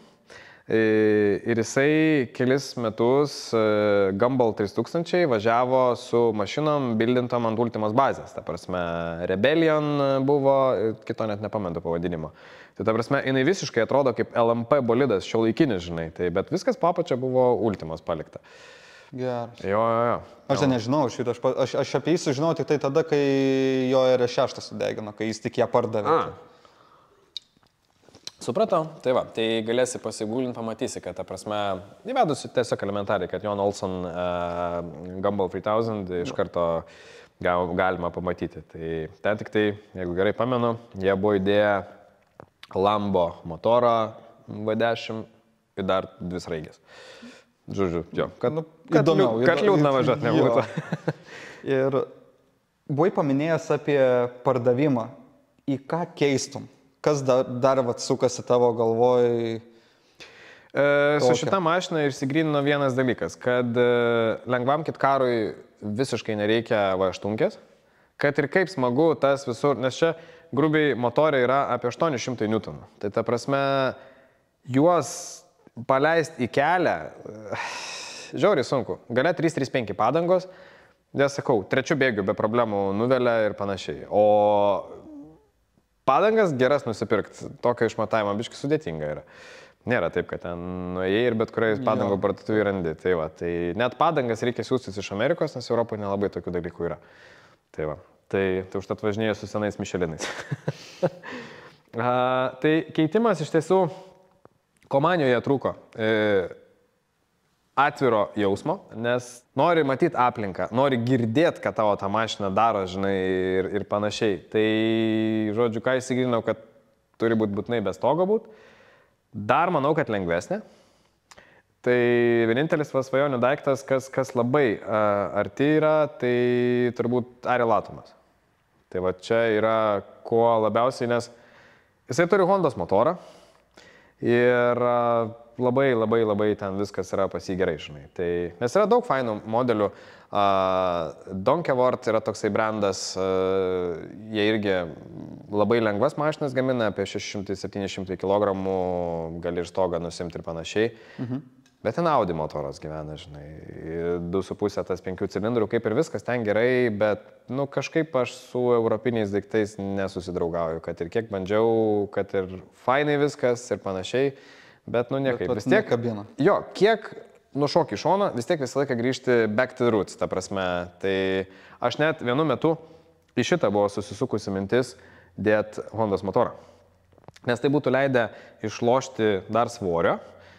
Ir jisai kelis metus Gumball trys tūkstančiai važiavo su mašinom bildintom ant Ultimos bazės. Ta prasme, Rebellion buvo, kito net nepamenu pavadinimo. Tai ta prasme, jinai visiškai atrodo kaip L M P bolidas, šiuolaikinis, žinai. Tai, bet viskas papačia buvo Ultimos palikta.
Geras.
Jo, jo, jo.
Aš ten nežinau, šitą, aš, aš, aš apie jį sužinau tik tai tada, kai jo R šeši sudegino, kai jis tik ją pardavė. A.
Supratau, tai va, tai galėsi pasigūlinti, pamatysi, kad, ta prasme, įvedusi tiesiog elementariai, kad Jon Olson uh, Gumball trys tūkstančiai iš karto gal, galima pamatyti. Tai ten tik tai, jeigu gerai pamenu, jie buvo įdėję Lambo motorą V dešimt ir dar dvi sraigės. Žodžiu, jo, kad, nu, kad, įdomiau, liū, kad liūdna važiuoti nebūtų.
Ir buvai paminėjęs apie pardavimą. Į ką keistum? Kas dar, dar vat, sukasi tavo galvoj?
E, su šitą mašiną išsigrynino vienas dalykas, kad e, lengvam kitkarui visiškai nereikia V aštuoni, kad ir kaip smagu tas visur, nes čia grubiai motoriai yra apie aštuoni šimtai niutonų. Tai ta prasme, juos paleisti į kelią, žiauriai sunku. Galia trys trys penki padangos, nes sakau, trečių bėgių be problemų nuvelia ir panašiai. O padangas geras nusipirkti, tokio išmatavimo biškai sudėtinga yra. Nėra taip, kad ten nuėjai ir bet kuriai padangų parduotuvėje randi. Tai va, tai net padangas reikia siūstis iš Amerikos, nes Europoje nelabai tokių dalykų yra. Tai va, tai, tai užtat važinėjau su senais Michelinais. A, tai keitimas iš tiesų, ko man joje trūko? E, atviro jausmo, nes nori matyti aplinką, nori girdėti, kad tavo tą mašiną daro, žinai, ir, ir panašiai. Tai, žodžiu, ką įsigilinau, kad turi būti būtinai be stogo būt. Dar manau, kad lengvesnė. Tai vienintelis svajonių daiktas, kas, kas labai uh, arti yra, tai turbūt arilatumas. Tai va čia yra kuo labiausiai, nes jisai turi Hondos motorą ir uh, labai, labai, labai ten viskas yra pas jį gerai, žinai. Tai, nes yra daug fainų modelių. Uh, Donkevort yra toksai brandas, uh, jie irgi labai lengvas mašinas gamina, apie šeši šimtai septyni šimtai kilogramų, gali ir stogą nusimti ir panašiai. Mhm. Bet ten Audi motoras gyvena, žinai. du su puse tas penkių cilindrų, kaip ir viskas ten gerai, bet nu, kažkaip aš su europiniais daiktais nesusidraugauju, kad ir kiek bandžiau, kad ir fainai viskas ir panašiai. Bet, nu, niekaip.
Bet,
vis tiek
kabina.
Jo, kiek nušok į šoną, vis tiek visą laiką grįžti back to the roots, ta prasme. Tai aš net vienu metu į šitą buvo susisukusi mintis dėti Hondos motorą. Nes tai būtų leidę išlošti dar svorio,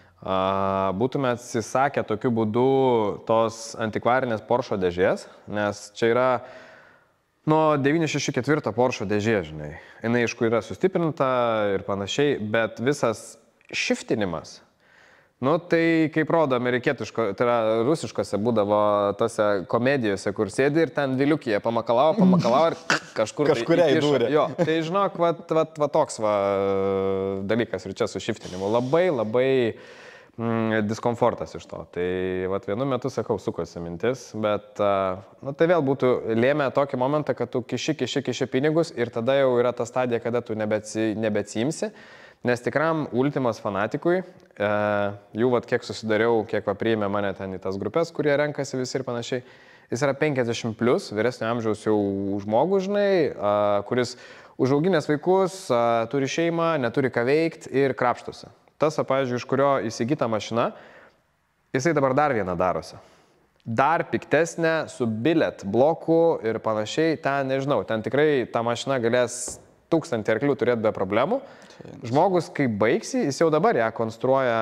būtume atsisakę tokiu būdu tos antikvarinės Porsche dėžės, nes čia yra nuo devyni šeši keturi Porsche dėžė, žinai. Jis, aišku, yra sustiprinta ir panašiai, bet visas šiftinimas, nu tai kaip rodo amerikietiško, tai yra rusiškose būdavo tose komedijose, kur sėdi ir ten viliukėje pamakalavo, pamakalavo ir kažkur
kažkuria
tai
įdūrė.
Jo, tai žinok, va, va, va toks va dalykas ir čia su šiftinimu. Labai, labai mm, diskomfortas iš to. Tai vat vienu metu, sakau, sukosi mintis, bet nu, tai vėl būtų lėmę tokį momentą, kad tu kiši, kiši, kiši pinigus ir tada jau yra ta stadija, kada tu nebeatsi, nebeatsiimsi. Nes tikram Ultimas fanatikui, e, jų vat kiek susidariau, kiek va priėmė mane ten į tas grupės, kurie renkasi visi ir panašiai, jis yra penkiasdešimt plus, vyresnio amžiaus jau žmogus, žinai, a, kuris užauginęs vaikus, a, turi šeimą, neturi ką veikti ir krapštusi. Tas, a, pavyzdžiui, iš kurio įsigyta mašina, jisai dabar dar vieną darosi. Dar piktesnė, su bilet bloku ir panašiai, ten nežinau, ten tikrai ta mašina galės tūkstantį arklių turėti be problemų. Žmogus, kai baigsi, jis jau dabar ją konstruoja,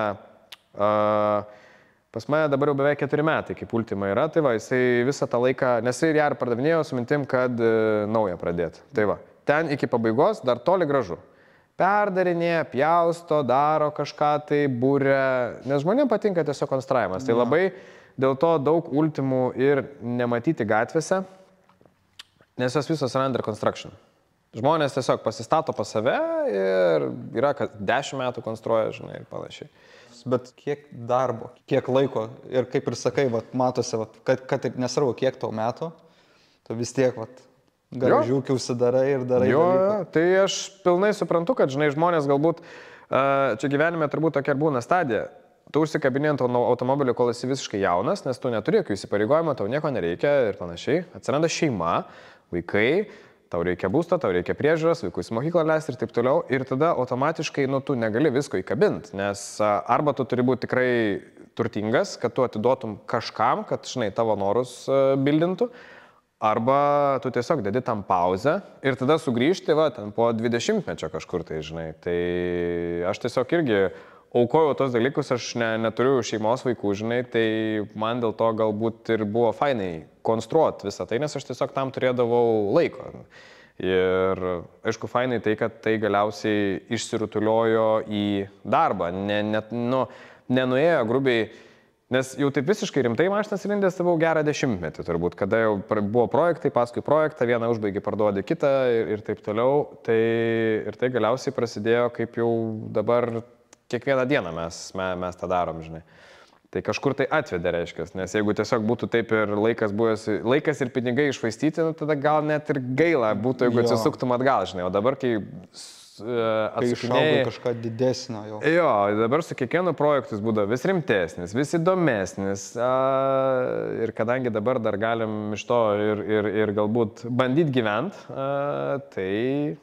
uh, pas mane dabar jau beveik keturi metai, kaip Ultima yra, tai va, jisai visą tą laiką, nes jis ją ir pardavinėjo su mintim, kad uh, naują pradėti. Tai va, ten iki pabaigos dar toli gražu. Perdarinė, pjausto, daro kažką tai, būrė, nes žmonėms patinka tiesiog konstravimas. Tai labai dėl to daug Ultimų ir nematyti gatvėse, nes jos visos yra under construction. Žmonės tiesiog pasistato pas save ir yra, kad dešimt metų konstruoja, žinai, ir panašiai.
Bet kiek darbo, kiek laiko ir kaip ir sakai, vat, matosi, vat, kad, kad ir nesvarbu, kiek tau metų, tu vis tiek vat, garažiukių užsidarai ir darai.
Jo, jo, tai aš pilnai suprantu, kad, žinai, žmonės galbūt, čia gyvenime turbūt tokia ir būna stadija. Tu užsikabini ant automobilio, kol esi visiškai jaunas, nes tu neturi jokių įsipareigojimų, tau nieko nereikia ir panašiai. Atsiranda šeima, vaikai. Tau reikia būsto, tau reikia priežiūros, vaikus į mokyklą leisti ir taip toliau. Ir tada automatiškai, nu, tu negali visko įkabinti, nes arba tu turi būti tikrai turtingas, kad tu atiduotum kažkam, kad, žinai, tavo norus bildintų, arba tu tiesiog dedi tam pauzę ir tada sugrįžti, va, ten po dvidešimtmečio kažkur tai, žinai. Tai aš tiesiog irgi aukojau tos dalykus, aš ne, neturiu šeimos vaikų, žinai, tai man dėl to galbūt ir buvo fainai konstruoti visą tai, nes aš tiesiog tam turėdavau laiko. Ir aišku, fainai tai, kad tai galiausiai išsirutuliojo į darbą, ne, ne, nu, nenuėjo grubiai, nes jau taip visiškai rimtai mašinas rindės buvau gerą dešimtmetį turbūt, kada jau buvo projektai, paskui projektą, vieną užbaigi, parduodi kitą ir, ir taip toliau, tai, ir tai galiausiai prasidėjo, kaip jau dabar kiekvieną dieną mes, mes, mes tą darom, žinai. Tai kažkur tai atvedė, reiškia, nes jeigu tiesiog būtų taip ir laikas, buvęs, laikas ir pinigai išvaistyti, nu, tada gal net ir gaila būtų, jeigu jo. Atsisuktum atgal, žinai, o dabar, kai atsakinėjai...
Kai išaugai kažką didesnio jau.
Jo, dabar su kiekvienu projektu jis būdavo vis rimtesnis, vis įdomesnis a, ir kadangi dabar dar galim iš to ir, ir, ir galbūt bandyti gyventi, tai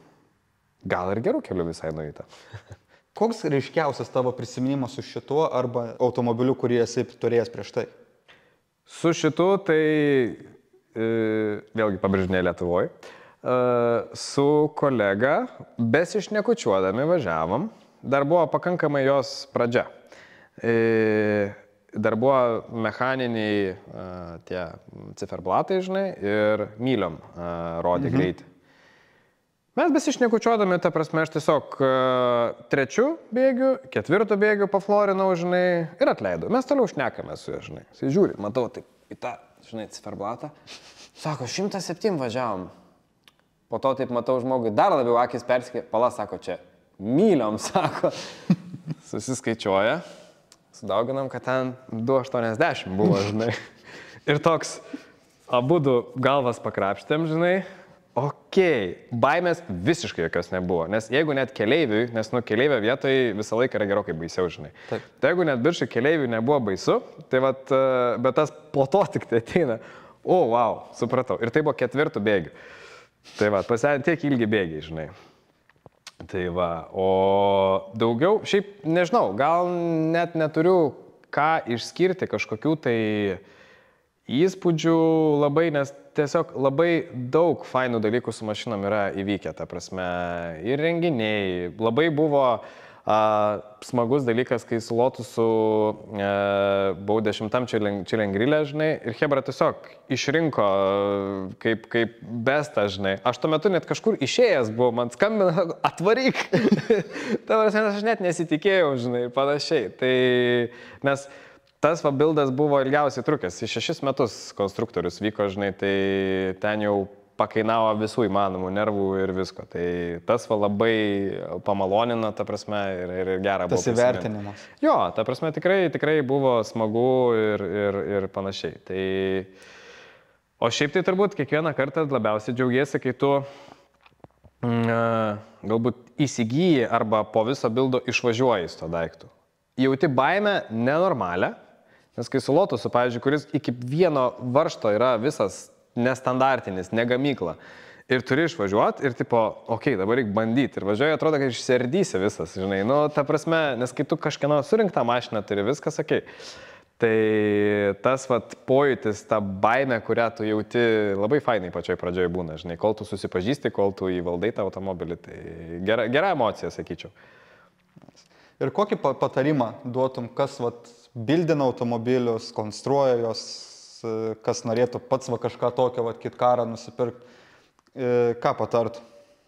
gal ir gerų kelių visai nueita.
Koks ryškiausias tavo prisiminimas su šituo arba automobiliu, kurį esi turėjęs prieš tai?
Su šitu tai, e, vėlgi pabrėžinė Lietuvoje, e, su kolega besišnekučiuodami važiavom, dar buvo pakankamai jos pradžia. E, dar buvo mechaniniai e, tie ciferblatai, žinai, ir myliom e, rodė mhm. greitį. Mes besišnekučiuodami, ta prasme, aš tiesiog uh, trečių bėgių, ketvirtų bėgių paflorinau, žinai, ir atleidau. Mes toliau šnekame su juo, žinai. Jis žiūri, matau, taip, į tą, žinai, ciferblatą. Sako, šimtas septyni važiavom. Po to taip matau žmogui, dar labiau akis persikė, pala, sako, čia myliom, sako. Susiskaičiuoja, sudauginam, kad ten du aštuoniasdešimt buvo, žinai. Ir toks, abudu galvas pakrapštėm, žinai. Okei, baimės visiškai jokios nebuvo, nes jeigu net keleiviui, nes nu keleivio vietoje visą laiką yra gerokai baisiau, žinai. Taip. Tai jeigu net biržai keleiviui nebuvo baisu, tai vat, bet tas po to tik tai ateina, o, wow, supratau. Ir tai buvo ketvirtų bėgių. Tai va, pasidarė tiek ilgi bėgiai, žinai. Tai va, o daugiau, šiaip nežinau, gal net neturiu ką išskirti kažkokių tai įspūdžių labai, nes tiesiog labai daug fainų dalykų su mašinom yra įvykę, ta prasme, ir renginiai. Labai buvo a, smagus dalykas, kai su Lotusu a, buvau dešimtam Čilengrilė, žinai, ir Hebra tiesiog išrinko kaip, kaip bestą, žinai. Aš tuo metu net kažkur išėjęs buvau, man skambina, atvaryk. Ta prasme, aš net nesitikėjau, žinai, ir panašiai. Tai, nes tas va bildas buvo ilgiausiai trukęs, į šešis metus konstruktorius vyko, žinai, tai ten jau pakainavo visų įmanomų nervų ir visko. Tai tas va labai pamalonino, ta prasme, ir, ir gera buvo.
Tas įvertinimas.
Jo, ta prasme, tikrai, tikrai buvo smagu ir, ir, ir panašiai. Tai... O šiaip tai turbūt kiekvieną kartą labiausiai džiaugiesi, kai tu mm, galbūt įsigyji arba po viso bildo išvažiuoji su to daiktu. Jauti baimę nenormalią. Nes kai su Lotusu, pavyzdžiui, kuris iki vieno varžto yra visas nestandartinis, ne gamykla, ir turi išvažiuoti ir tipo, okei, okay, dabar reikia bandyti. Ir važiuoji, atrodo, kad išsiardysi visas, žinai. Nu, ta prasme, nes kai tu kažkieno surinktą mašiną turi, viskas, okei. Okay. Tai tas vat pojūtis, ta baimė, kurią tu jauti, labai fainai pačioj pradžioje būna, žinai. Kol tu susipažįsti, kol tu įvaldai tą automobilį, tai gera, gera emocija, sakyčiau.
Ir kokį patarimą duotum, kas vat, bildina automobilius, konstruoja jos, kas norėtų pats va, kažką tokio, va, kitkarą nusipirkti, ką patartų?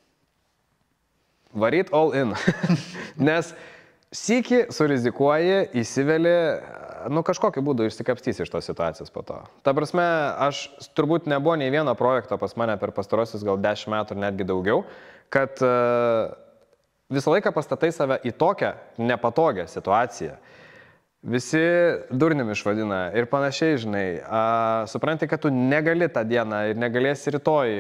Varyt all in. Nes sykį surizikuoji, įsiveli, nu kažkokiu būdu išsikapstysi iš tos situacijos po to. Ta prasme, aš turbūt nebuvo nei vieno projekto pas mane per pastarosius gal dešimt metų ir netgi daugiau, kad uh, visą laiką pastatai save į tokią nepatogią situaciją. Visi durnim išvadina ir panašiai, žinai. A, supranti, kad tu negali tą dieną ir negalėsi rytoj,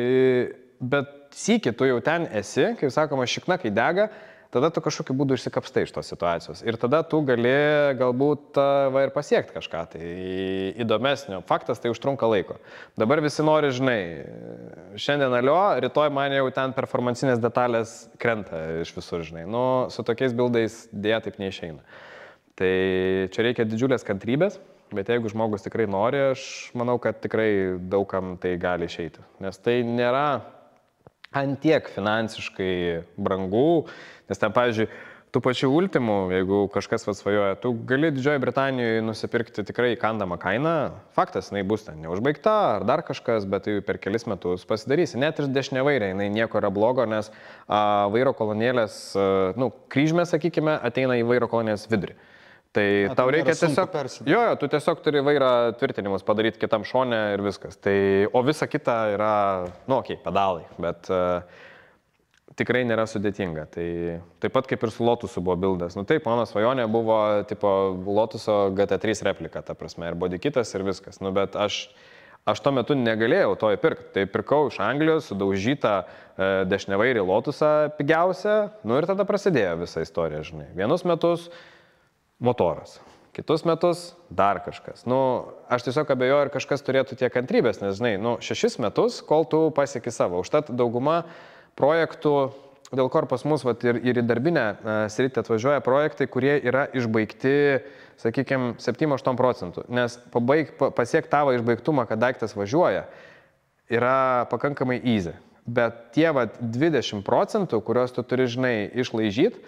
bet sykį tu jau ten esi, kaip sakoma, šikna, kai dega, tada tu kažkokiu būdu išsikapstai iš tos situacijos. Ir tada tu gali galbūt va, ir pasiekti kažką tai įdomesnio. Faktas, tai užtrunka laiko. Dabar visi nori, žinai, šiandien alio, rytoj man jau ten performancinės detalės krenta iš visur, žinai. Nu, su tokiais bildais dėja taip neišeina. Tai čia reikia didžiulės kantrybės, bet jeigu žmogus tikrai nori, aš manau, kad tikrai daugam tai gali išeiti. Nes tai nėra antiek finansiškai brangu, nes ten, pavyzdžiui, tų pačių ultimų, jeigu kažkas svajoja, tu gali Didžiojoje Britanijoje nusipirkti tikrai įkandamą kainą. Faktas, jinai bus ten neužbaigta ar dar kažkas, bet tai per kelis metus pasidarysi. Net ir dešinėvairė, jinai nieko yra blogo, nes a, vairo kolonėlės, a, nu, kryžmė, sakykime, ateina į vairo kolonėlės vidurį. Tai A, tau reikia tiesiog, jo, jo, tu tiesiog turi vairą tvirtinimus padaryti kitam šone ir viskas. Tai, o visa kita yra, nu, okei, okay, pedalai, bet uh, tikrai nėra sudėtinga. Tai taip pat kaip ir su Lotusu buvo bildas. Nu taip, mano svajonė buvo tipo Lotuso G T trys replika, ta prasme, ir bodykitas ir viskas. Nu, bet aš, aš tuo metu negalėjau to įpirkti. Tai pirkau iš Anglijos sudaužytą e, dešinėvairį Lotusą pigiausią, nu ir tada prasidėjo visa istorija, žinai. Vienus metus motoras, kitus metus dar kažkas. Nu, aš tiesiog abejoju, ar kažkas turėtų tiek kantrybės, nes, žinai, nu, šešis metus, kol tu pasieki savo. Užtat dauguma projektų, dėl ko pas mus vat, ir, ir į darbinę uh, sritį atvažiuoja projektai, kurie yra išbaigti, sakykime, septyni aštuoni procentų. Nes pabaig, pa, pasiek tavo išbaigtumą, kad daiktas važiuoja, yra pakankamai easy. Bet tie vat, dvidešimt procentų, kuriuos tu turi, žinai, išlaižyti,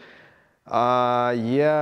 uh, jie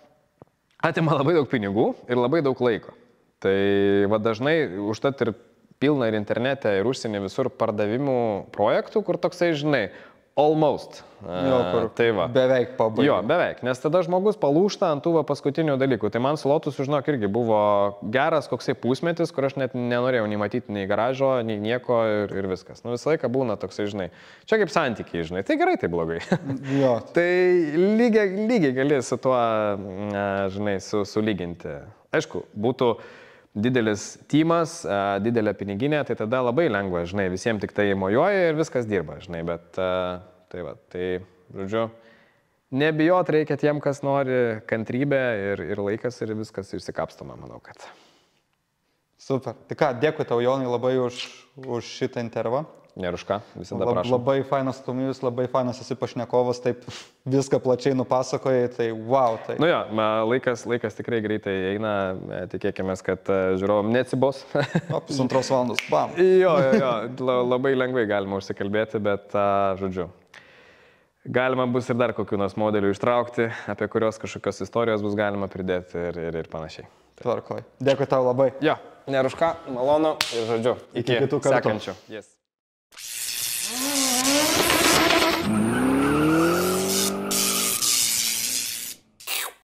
atima labai daug pinigų ir labai daug laiko. Tai va dažnai užtat ir pilna ir internete, ir užsienį visur pardavimų projektų, kur toksai, žinai, almost.
Jo, kur
tai va.
Beveik pabaigia.
Jo, beveik, nes tada žmogus palūšta ant tų va paskutinių dalykų. Tai man su Lotusu, žinok, irgi buvo geras koksai pusmetis, kur aš net nenorėjau nei matyti nei garažo, nei nieko ir, ir viskas. Nu visą laiką būna toksai, žinai, čia kaip santykiai, žinai, tai gerai, tai blogai.
Jo.
Tai lygiai, lygiai gali su tuo, žinai, su, sulyginti. Aišku, būtų didelis tymas, didelė piniginė, tai tada labai lengva, žinai, visiems tik tai mojuoja ir viskas dirba, žinai, bet tai va, tai, žodžiu, nebijot reikia tiem, kas nori, kantrybė ir, ir laikas ir viskas išsikapstoma, manau, kad.
Super. Tai ką, dėkui tau, Jonai, labai už, už šitą intervą.
Nėra už ką, visada
Lab,
prašau.
labai fainas komijus, labai fainas esi pašnekovas, taip viską plačiai nupasakojai, tai wow. Tai...
Nu jo, laikas, laikas tikrai greitai eina, tikėkime, kad žiūrovom neatsibos.
O, pusantros valandos, bam.
Jo, jo, jo, labai lengvai galima užsikalbėti, bet, žodžiu, galima bus ir dar kokių nors modelių ištraukti, apie kurios kažkokios istorijos bus galima pridėti ir, ir, ir panašiai.
Tvarkoj. Dėkui tau labai.
Jo, nėra už ką, malonu ir žodžiu, iki,
iki kitų kartų.
Sekančių. Yes.